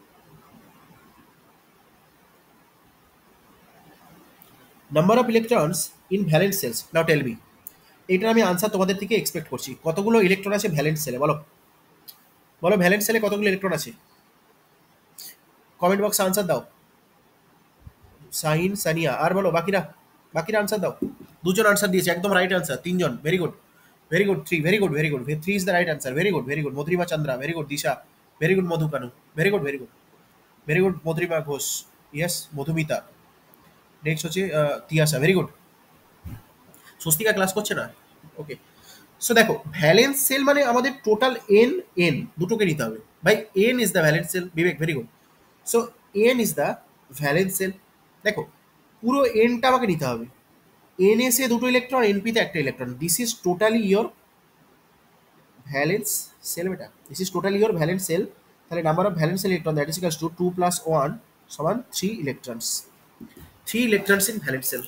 number of electrons in valence shells. Now tell me, এটার আমি আনসার তোমাদের থেকে এক্সপেক্ট করছি। কতগুলো ইলেকট্রন আছে ভ্যালেন্স সেলে? বলো, বলো ভ্যালেন্স সেলে কতগুলো ইলেকট্রন আছে? কমেন্ট বক্সে আনসার দাও। শাহিন, সানিয়া, আর বলো বাকিরা, বাকিরা আনসার দাও। দুজন আনসার দিয়েছে, একদম রাইট আনসার। তিনজন, very good, very good. 3, very good, very good. 3 is the right answer, very good, very good. Madhurima Chandra, very good. Disha, very good. Madhu Kanu, very good, very good, very good. Madhurima Ghosh, yes. Madhumita, next হচ্ছে Tiyasa, very good. Swastika class করছে না? Okay. So দেখো valence shell মানে আমাদের total N, N দুটোকে নিতে হবে ভাই। N is the valence shell, Vivek, very good. So N is the valence shell. দেখো পুরো এনটা আমাকে নিতে হবে। এন এস এ দুটো ইলেকট্রন, এনপিতে একটা electron. This is totally your valence shell বেটা, this is totally your valence shell. তাহলে number of valence shell electron that is equals to 2 + 1 সমান 3 electrons. 3 electrons in valence shell.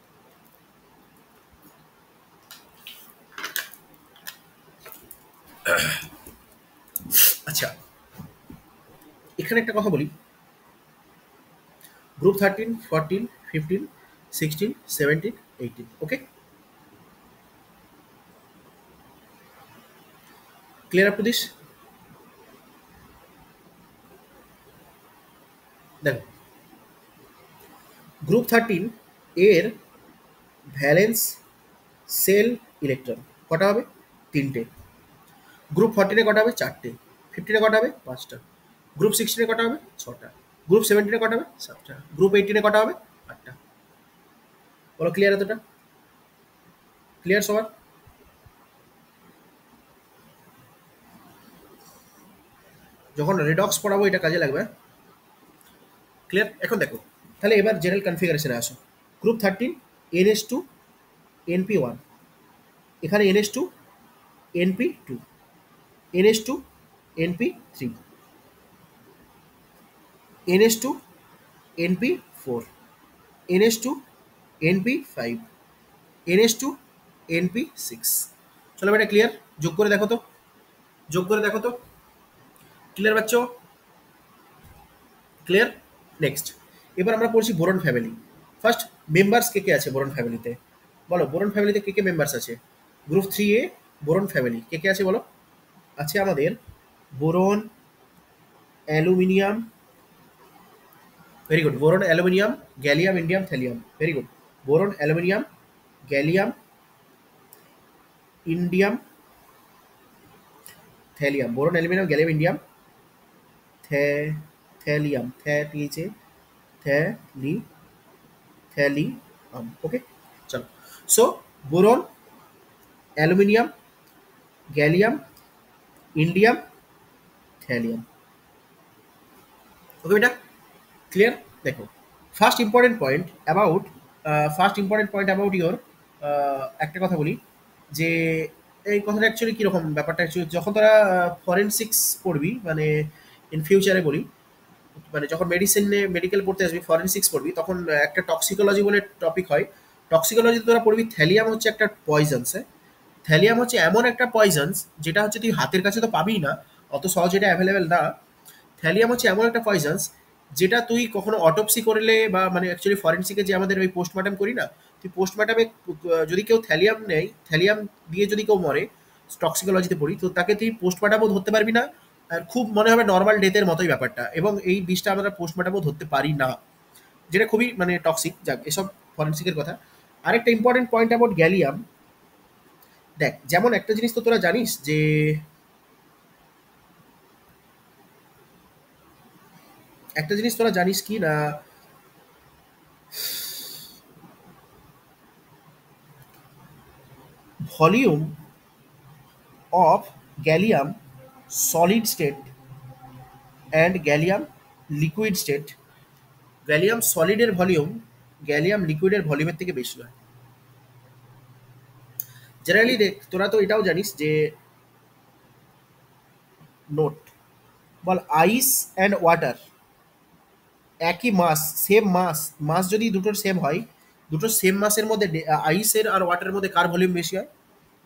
আচ্ছা, এখানে একটা কথা বলি, group 13, 14, 15, 16, 17, 18। Okay, clear up to this? দেখো group 13 এর ভ্যালেন্স সেল ইলেকট্রন কটা হবে? 3টে। গ্রুপ 14-এ কটা হবে? 4টে। 15-এ কটা হবে? 5টা। গ্রুপ 16-এ কটা হবে? 6টা। গ্রুপ 17-এ কটা হবে? 7টা। গ্রুপ 18-এ কটা হবে? 8টা। বলো ক্লিয়ার এতটা? ক্লিয়ার সবার? যখন রেডক্স পড়াবো এটা কাজে লাগবে। ক্লিয়ার? এখন দেখো, তাহলে এবার জেনারেল কনফিগারেশনে আসো। গ্রুপ 13 NS2 NP1, এখানে NS2 NP2, NS2 NP3, NS2 NP4, NH2 NP5, NH2 NP6। চলো এটা ক্লিয়ার, যোগ করে দেখো তো, যোগ করে দেখো তো, ক্লিয়ার বাচ্চো, ক্লিয়ার। নেক্সট, এবার আমরা পড়ছি বোরন ফ্যামিলি। ফার্স্ট, মেম্বার্স কে কে আছে বোরন ফ্যামিলিতে? বলো বোরন ফ্যামিলিতে কে কে মেম্বার্স আছে? গ্রুপ 3A বোরন ফ্যামিলি কে কে আছে বলো? আছে আমাদের boron, aluminium, very good, boron, aluminium, gallium, indium, thallium, very good. Boron, aluminium, gallium, indium, thallium, boron, aluminium, gallium, indium, thallium, থ্যালিজে, থ্যালি, থ্যালিয়াম। ওকে, চলো। So boron, aluminium, gallium, indium, thallium. Okay বেটা, ক্লিয়ার। দেখো, first important point about, your, একটা কথা বলি যে এই কথাটা অ্যাকচুয়ালি কীরকম ব্যাপারটা, অ্যাকচুয়ালি যখন তোরা ফরেনসিক্স পড়বি, মানে ইন ফিউচারে বলি, মানে যখন মেডিকেল পড়তে আসবি, ফরেনসিক্স পড়বি, তখন একটা টক্সিকোলজি বলে টপিক হয়। টক্সিকোলজিতে তোরা পড়বি থ্যালিয়াম হচ্ছে একটা পয়জনস। হ্যাঁ, থ্যালিয়াম হচ্ছে এমন একটা পয়জনস যেটা হচ্ছে তুই হাতের কাছে তো পাবিই না, অত সহজে এটা অ্যাভেলেবেল না। থ্যালিয়াম হচ্ছে এমন একটা পয়জনস যেটা তুই কখনো অটোপসি করলে, বা মানে অ্যাকচুয়ালি ফরেনসিকে যে আমাদের ওই পোস্টমর্টম করি না, তুই পোস্টমর্টমে যদি কেউ থ্যালিয়াম নেই, থ্যালিয়াম দিয়ে যদি কেউ মরে, টক্সিকোলজিতে পড়ি, তো তাকে তুই পোস্টমর্টমও ধরতে পারবি না, আর খুব মনে হবে নর্মাল ডেথের মতোই ব্যাপারটা, এবং এই বিষটা আমরা পোস্টমর্টমও ধরতে পারি না, যেটা খুবই মানে টক্সিক। যাক, এসব ফরেনসিকের কথা। আরেকটা ইম্পর্টেন্ট পয়েন্ট অ্যাবাউট গ্যালিয়াম, দেখ যেমন একটা জিনিস তো তোরা জানিস যে একটা জিনিস তোরা জানিস কি না, volume of gallium solid state and gallium liquid state, gallium সলিডের ভলিউম গ্যালিয়াম লিকুইডের ভলিউমের থেকে বেশি হয়। জেনারেলি দেখ, তোরা তো এটাও জানিস যে, নোট, বল আইস অ্যান্ড ওয়াটার, একই মাস, সেম মাস, মাস যদি দুটোর সেম হয়, দুটো সেম মাসের মধ্যে আইসের আর ওয়াটারের মধ্যে কার ভলিউম বেশি হয়?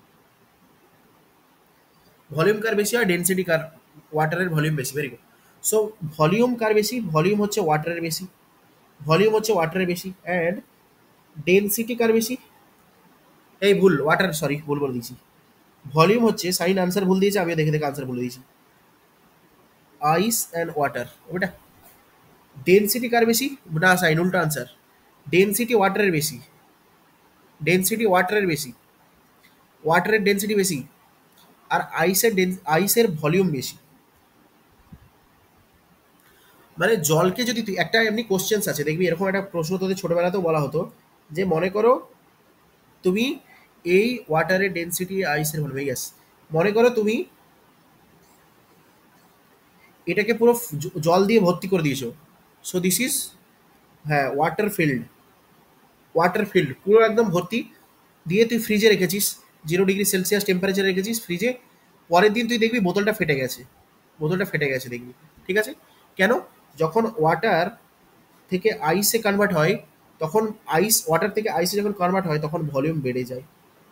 ভলিউম কার বেশি হয়, ডেন্সিটি কার, ওয়াটারের ভলিউম বেশি, ভেরি গুড। সো ভলিউম কার বেশি? ভলিউম হচ্ছে ওয়াটারের বেশি, ভলিউম হচ্ছে ওয়াটারের বেশি, অ্যান্ড ডেন্সিটি কার বেশি? এই ভুল, ওয়াটার, সরি ভুল বলে দিয়েছি। ভলিউম হচ্ছে, সাইন আনসার ভুল দিয়েছে, আমিও দেখে দেখে আনসার ভুলে দিয়েছি, আইস অ্যান্ড ওয়াটার, ওটা। ডেন্সিটি কার বেশি? না সাইন, উল্টো আনসার, ডেন্সিটি ওয়াটারের বেশি, ডেন্সিটি ওয়াটারের বেশি, ওয়াটারের ডেন্সিটি বেশি, আর আইসের ভলিউম বেশি। মানে জলকে যদি তুই একটা, এমনি কোশ্চেন্স আছে দেখবি, এরকম একটা প্রশ্ন তোদের ছোটবেলাতেও বলা হতো, যে মনে করো তুমি এই ওয়াটারের ডেন্সিটি, আইসের ভলিউম, গ্যাস, মনে করো তুমি এটাকে পুরো জল দিয়ে ভর্তি করে দিয়েছো, সো দিস ইজ, হ্যাঁ, ওয়াটার ফিল্ড পুরো একদম ভর্তি, দিয়ে তুই ফ্রিজে রেখেছিস, 0°C টেম্পারেচারে রেখেছিস ফ্রিজে, পরের দিন তুই দেখবি বোতলটা ফেটে গেছে, বোতলটা ফেটে গেছে দেখবি, ঠিক আছে? কেন? যখন ওয়াটার থেকে আইসে কনভার্ট হয়, তখন ওয়াটার থেকে আইসে যখন কনভার্ট হয়, তখন ভলিউম বেড়ে যায়।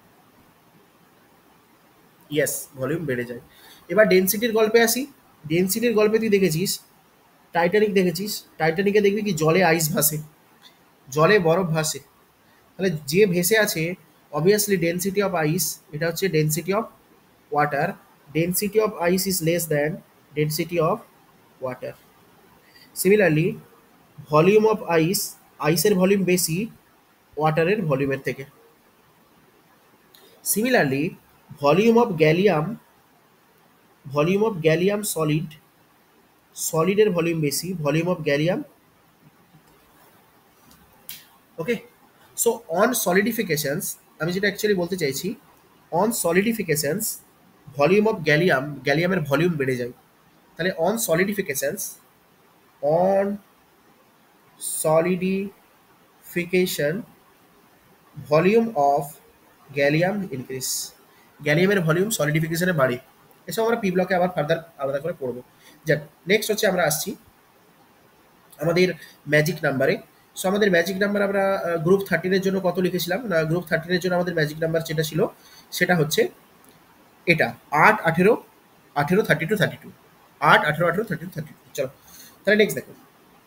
ইয়েস, ভলিউম বেড়ে যায়। এবার ডেনসিটির গল্পে আসি। ডেনসিটির গল্পে তুই দেখেছিস, টাইটানিক দেখেছিস, টাইটানিকে দেখবি কি জলে আইস ভাসে, জলে বরফ ভাসে, তাহলে যে ভেসে আছে, অবভিয়াসলি ডেনসিটি অফ আইস, এটা হচ্ছে density of water, density of ice is less than density of water. Similarly volume of ice, আইসের ভলিউম বেশি ওয়াটারের ভলিউমের থেকে। Similarly volume of gallium, solid, সলিডের ভলিউম বেশি volume of gallium. Okay, so on solidifications, আমি যেটা অ্যাকচুয়ালি বলতে চাইছি, অন সলিডিফিকেশনস ভলিউম অফ গ্যালিয়ামের ভলিউম বেড়ে যায়। তাহলে on solidification volume of gallium increase, গ্যালিয়ামের ভলিউম সলিডিফিকেশনে বাড়ে। এসব আমরা পি ব্লকে আবার ফার্দার আলাদা করে পড়বো। যাক, নেক্সট হচ্ছে আমরা আসছি আমাদের ম্যাজিক নাম্বারে। সো আমাদের ম্যাজিক নাম্বার আমরা গ্রুপ 13 এর জন্য কত লিখেছিলাম? না, গ্রুপ 13 এর জন্য আমাদের ম্যাজিক নাম্বার যেটা ছিল সেটা হচ্ছে এটা 8, 18, 18, 32, 32, 8, 18, 18, 32, 32। চলো তাহলে নেক্সট দেখো।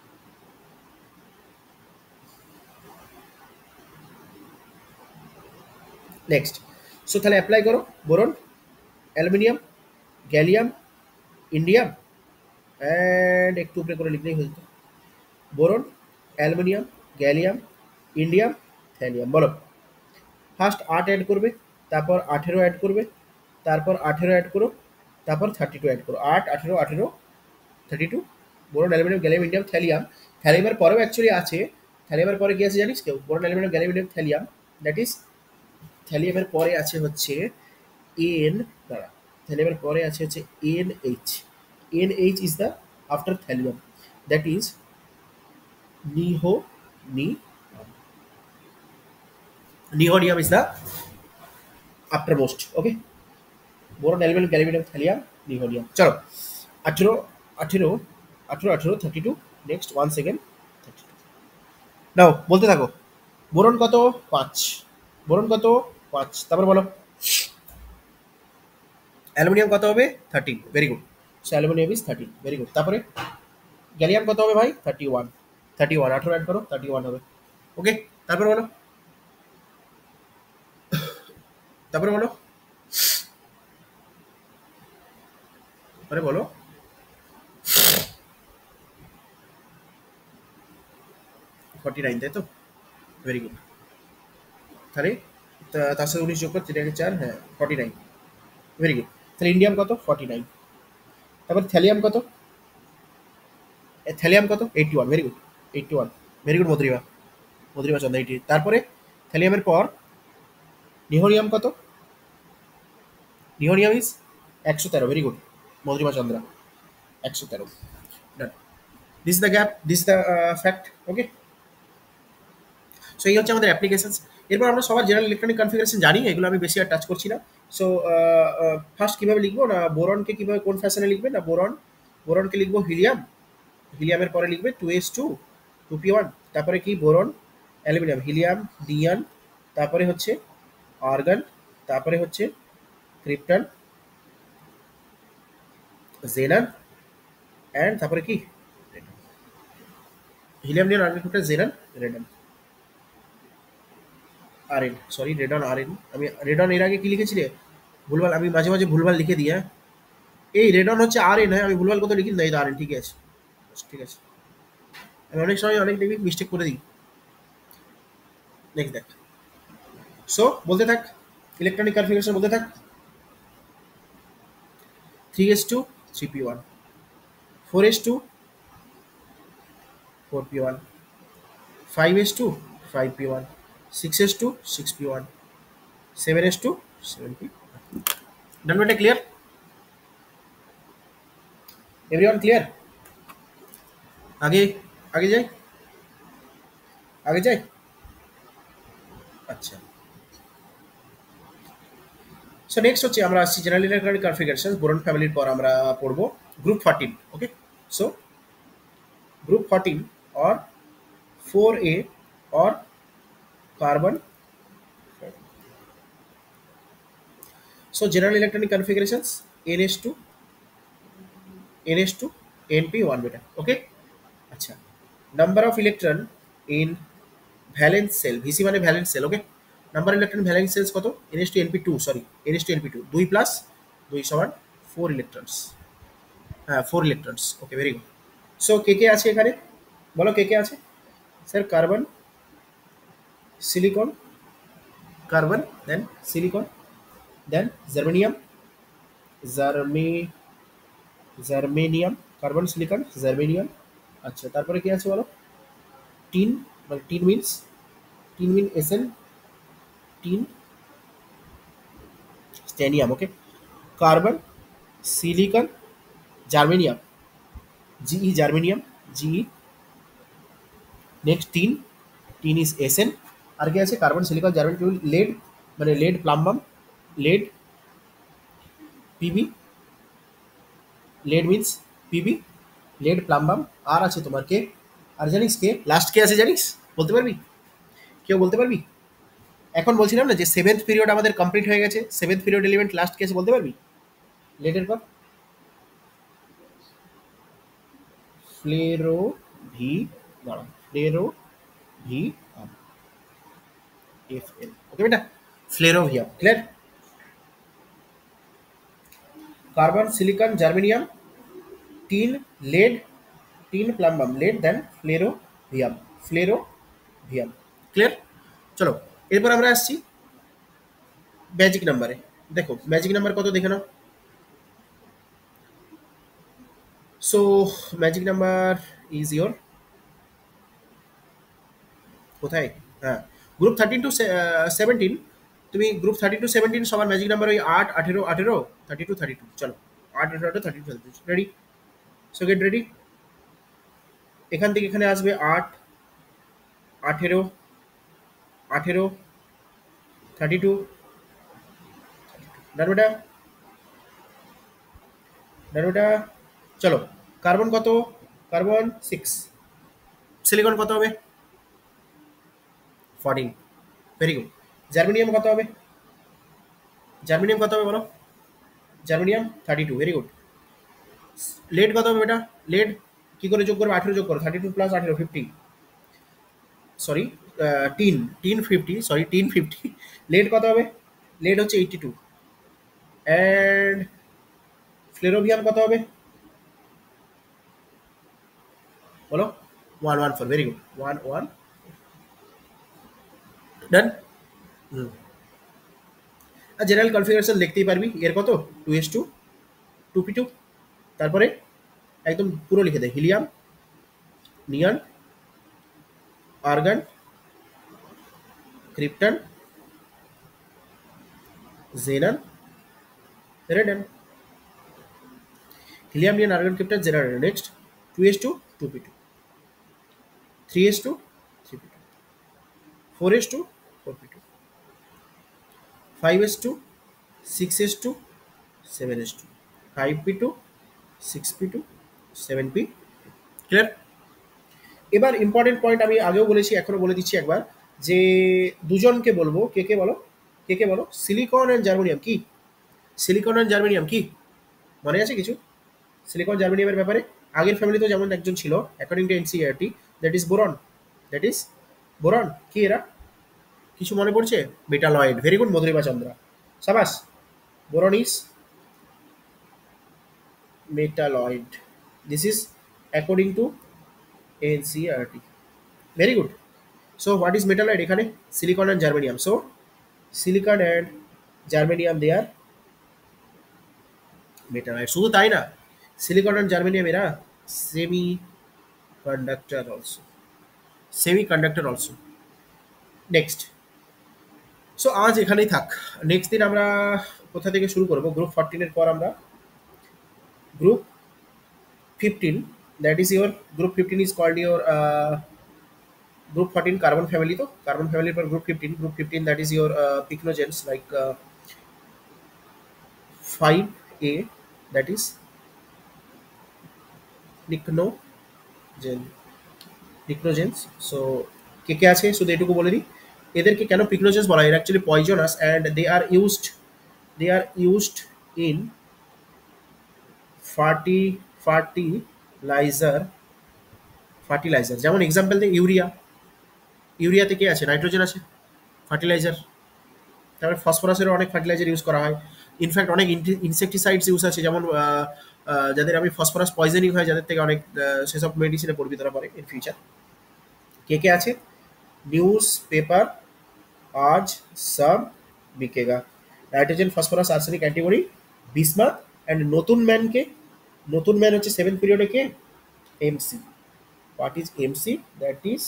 নেক্সট, সো তাহলে অ্যাপ্লাই করো। Boron, aluminium, gallium, indium, and একটু উপরে করে লিখলেই হয়ে যেত। Boron, aluminium, gallium, indium, thallium. বলো। ফার্স্ট 8 অ্যাড করবে, তারপর 18 অ্যাড করবে, তারপর 18 অ্যাড করো, তারপর 32 অ্যাড করো। 8, 18, 18, 32। Boron, aluminium, gallium, indium, thallium. থ্যালিয়ামের পরেও অ্যাকচুয়ালি আছে। থ্যালিয়ামের পরে কি আছে জানিস কেউ? Boron, aluminium, gallium, indium, thallium. That is, থ্যালিয়ামের পরে আছে হচ্ছে এন, দাঁড়া, থ্যালিয়ামের পরে আছে হচ্ছে NH। NH is the after thallium, that is নিহো নি nihonium is the after most. Okay, boron, aluminium, gallium, thallium, nihonium. চলো, 18, 18, 18, 18, 32। Next 1 second. নাও বলতে থাকো। বোরন কত? 5। বোরন কত? 5। তারপর বলো। অ্যালুমিনিয়াম কত হবে? 13। Very good. So aluminium is 13। Very good. তারপরে গ্যালিয়াম কত হবে ভাই? 31। 31, 18 অ্যাড করো, 31 হবে। ওকে, তারপর বলো। তারপরে বলো। আরে বলো। 49, তাই তো? Very good. তাহলে তার সাথে 19 যোগ করে 3 এর 4, হ্যাঁ 49। Very good. তাহলে ইন্ডিয়াম কত? 49। তারপর থ্যালিয়াম কত? থ্যালিয়াম কত? 81। Very good. 81। Very good Madhurima. Madhurima Chandra 80। তারপরে থ্যালিয়ামের পর নিহোনিয়াম কত? Nihonium is 113। Very good Madhurima Chandra, 113। Done. This is the gap, this is the fact. Okay, so এই হচ্ছে আমাদের অ্যাপ্লিকেশনস। এরপর আমরা সবার জেনারেল ইলেকট্রনিক কনফিগারেশন জানি, এগুলো আমি বেশি আর টাচ করছি না। সো ফার্স্ট কীভাবে লিখবো? না, বোরনকে কীভাবে কোন ফ্যাশনে লিখবে? না, বোরনকে লিখবো হিলিয়াম। হিলিয়ামের পরে লিখবে 2s2, 2p1। তারপরে কি? বোরন, অ্যালুমিনিয়াম, হিলিয়াম, ডিয়ান, তারপরে হচ্ছে আর্গন, তারপরে হচ্ছে ক্রিপ্টন, জেনান, অ্যান্ড তারপরে কি? Helium, neon, argon, krypton, xenon, radon, RN. Sorry, radon, RN. আমি রেডন এর আগে কি লিখেছিলে? ভুলভাল, আমি মাঝে মাঝে ভুলভাল লিখে দিই, হ্যাঁ। এই রেডন হচ্ছে আরএন, হ্যাঁ, আমি ভুলভাল কত লিখি না, এই তো আরএন, ঠিক আছে। ঠিক আছে, আমি অনেক সময় অনেক লিখি মিস্টেক করে দিই। নেক্সট দেখ। সো বলতে থাক, ইলেকট্রনিক কনফিগারেশন বলতে থাক। 3s2, 3p1, 4s2, 4p1, 5s2, 5p1, 6s2, 6p1, 7s2, 7p। Done with it? Clear? Everyone clear? आगे आगे जाए, आगे जाए। আচ্ছা, সো নেক্সট হচ্ছে আমরা আসছি জেনারেল ইলেকট্রনিক কনফিগারেশন। বোরন ফ্যামিলির পর আমরা পড়বো group 14। Okay, so group 14 or 4a or carbon। So general electronic configurations: NH2, NH2, NP1 beta। Okay, আচ্ছা। Number of electron in valence cell, VC মানে valence cell। Okay, number electron valence cells কত? NH2 NP2, sorry NH2 NP2, 2 plus 2 সমান 4 electrons. হ্যাঁ 4 electrons. Okay, very good. So কে কে আছে এখানে? বলো কে কে আছে? Sir carbon, silicon, carbon, then silicon, then germanium, জার্মে জার্মেনিয়াম, কার্বন, সিলিকন, জার্মেনিয়াম। আচ্ছা, তারপরে কি আছে বলো? টিন, মানে tin mean SN, tin, stannium. Okay, carbon, silicon, germanium, GE, germanium, GE. Next tin, tin is SN. আর কি আছে? কার্বন, সিলিকন, জার্মেনিয়াম, লেড, মানে lead, plumbum, lead, PB, lead means PB, lead, plumbum. আর আছে তোমার কে? আর্জানিক্স কে last কে আছে জানিস? বলতে পারবি? কেউ বলতে পারবি? এখন বলছিলাম না যে সেভেন্থ পিরিয়ড আমাদের কমপ্লিট হয়ে গেছে, সেভেন্থ পিরিয়ড এলিমেন্ট লাস্ট কে আছে বলতে পারবি? লেটের পর ফ্লেরো ভি, দাঁড়া, ফ্লেরো ভি এফ এল, ওকে বেটা, flerovium, clear? Carbon, silicon, germanium, tin, lead, tin, plumbum, lead, then flerovium, flerovium, clear? চলো, এরপর আমরা আসছি ম্যাজিক নাম্বারে। দেখো ম্যাজিক নাম্বার কত দেখে নাও। So magic number is your, কোথায়, হ্যাঁ, গ্রুপ 13 to 17, তুমি গ্রুপ 13 to 17 সবার ম্যাজিক নাম্বার ওই 8, 18, 18, 32, 32, চলো 8, 18, 32, রেডি? So get ready. এখান থেকে এখানে আসবে 8, 18, 18, 32, ডান বেটা, ডান বেটা। চলো, কার্বন কত? কার্বন 6, সিলিকন কত হবে? 14, ভেরি গুড। জার্মেনিয়াম কত হবে? জার্মেনিয়াম কত হবে বলো? Germanium 32, very good. লেড কত হবে বেটা? লেড কি করে যোগ করবে? 18 যোগ করো, 32 plus 18, 50, sorry, tin, tin 50, sorry tin 50, lead কত হবে? লেড হচ্ছে 82, অ্যান্ড ফ্লেরোভিয়াম কত হবে বলো? 114, ভেরি গুড, 1, 1, ডান। আর জেনারেল কনফিগারেশন দেখতেই পারবি, এর কত? 2s2, 2p2, তারপরে একদম পুরো লিখে দেয়, helium, neon, argon, krypton, xenon, radon, helium, neon, argon, krypton, xenon. Next, 2s2, 2p2, 3s2, 3p2, 4s2, 4p2, 5s2, 6s2, 7s2, 5p2, 6p2, 7p, clear? এবার ইম্পর্টেন্ট পয়েন্ট আমি আগেও বলেছি, এখনো বলে দিচ্ছি একবার, যে দুজনকে বলবো, কে কে বলো, কে কে বলো, সিলিকন অ্যান্ড জার্মেনিয়াম কি? সিলিকন অ্যান্ড জার্মেনিয়াম কি মনে আছে কিছু? সিলিকন জার্মেনিয়ামের ব্যাপারে আগের ফ্যামিলিতেও যেমন একজন ছিল, according to NCERT, that is boron, that is boron. কি এরা কিছু মনে পড়ছে? Metalloid, very good Madhurima Chandra, সাবাস। Boron is metalloid, this is according to NCERT, very good. So what is metalloid? এখানে silicon and germanium, so silicon and germanium they are metalloid. শুধু তাই না, সিলিকন অ্যান্ড জার্মেনিয়াম এরা semiconductor also, semiconductor also. Next, so আজ এখানেই থাক, next দিন আমরা কোথা থেকে শুরু করব? গ্রুপ 14-এর পর আমরা group 15, that is your group 15 is called your group 14 carbon family, তো কার্বন ফ্যামিলির পর group 15, group 15 that is your pnictogens like 5A, that is pnictogen, pnictogens. So কে কে আছে শুধু এটুকু বলে দিই, এদেরকে কেন পিকনোজেন্স বলা হয়? এরা actually poisonous and they are used in fertiliser, fertiliser যেমন এক্সাম্পল দিই, ইউরিয়া, ইউরিয়াতে কে আছে? নাইট্রোজেন আছে, ফার্টিলাইজার। তারপরে ফসফরাসেরও অনেক ফার্টিলাইজার ইউজ করা হয়, ইনফ্যাক্ট অনেক ইনসেকটিসাইডস ইউজ আছে, যেমন যাদের আমি ফসফরাস পয়জনিং হয় যাদের থেকে, অনেক সেসব মেডিসিনে পড়বি তোরা পরে ইন ফিউচার। কে কে আছে? নিউজ পেপার আজ সব বিকেগা, nitrogen, phosphorus, arsenic, antibody, bismuth, and নতুন ম্যানকে, নতুন ম্যান হচ্ছে সেভেন্থ পিরিয়ডে কে? MC. What is MC? That is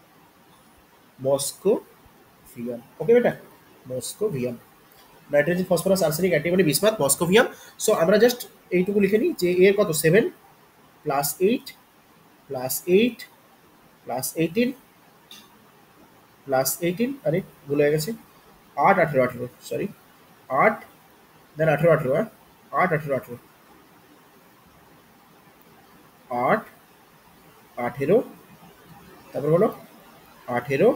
moscovium, okay বেটা, moscovium, nitrogen, phosphorus, arsenic, antibody, bismuth, moscovium. So আমরা জাস্ট এইটুকু লিখে নিই যে এর কত? 7 প্লাস 8 প্লাস 8 প্লাস 18 প্লাস 18, আরে ভুল হয়ে গেছে, 8, 18, 18, সরি, 8 দেন 18, 18, হ্যাঁ, 8, 18, 18, 8, 18, তারপর বলো 18,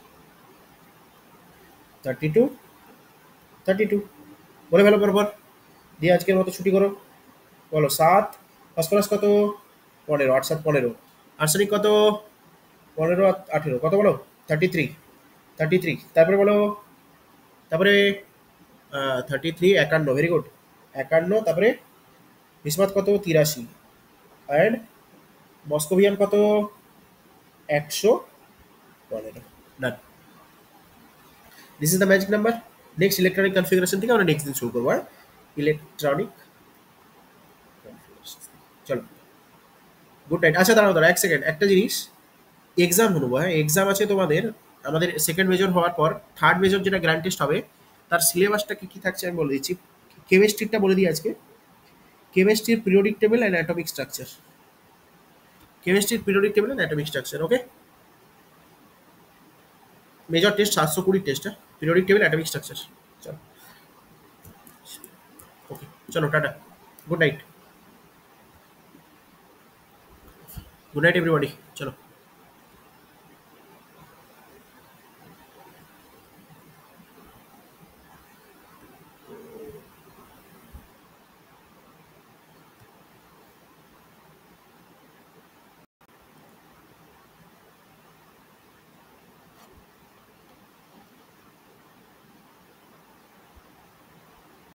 32, 32 বলে ফেলো পরপর, দিয়ে আজকের মতো ছুটি করো। বলো 7, ফসফরাস কত? 15, 8 7 15, আর্সেনিক কত? 15 আর 18 কত বলো? 33, 33 তারপরে বলো, তারপরে 33 51, ভেরি গুড 51, তারপরে বিসমাথ কত? 83, অ্যান্ড মস্কোভিয়ান কত? 115। Done, this is the magic number. Next electronic configuration থেকে আমরা নেক্সট দিন শুরু করবো। হ্যাঁ, ইলেকট্রনিক কনফিগারেশন। চলো, গুড নাইট। আচ্ছা দাঁড়াও দাঁড়াও, এক সেকেন্ড, একটা জিনিস, এক্সাম হলো, হ্যাঁ এক্সাম আছে তোমাদের। আমাদের সেকেন্ড মেজর হওয়ার পর থার্ড মেজর যেটা গ্র্যান্ড টেস্ট হবে, তার সিলেবাসটা কি কি থাকছে আমি বলে দিচ্ছি। কেমিস্ট্রিটা বলে দিই আজকে। কেমিস্ট্রির periodic table and atomic structure, কেমিস্ট্রির periodic table and atomic structure, okay. Major test 720 test, হ্যাঁ, পিরিয়ডিক টেবিল অ্যাটমিক স্ট্রাকচার। চলো, ওকে, চলো টাটা, good night, good night everybody.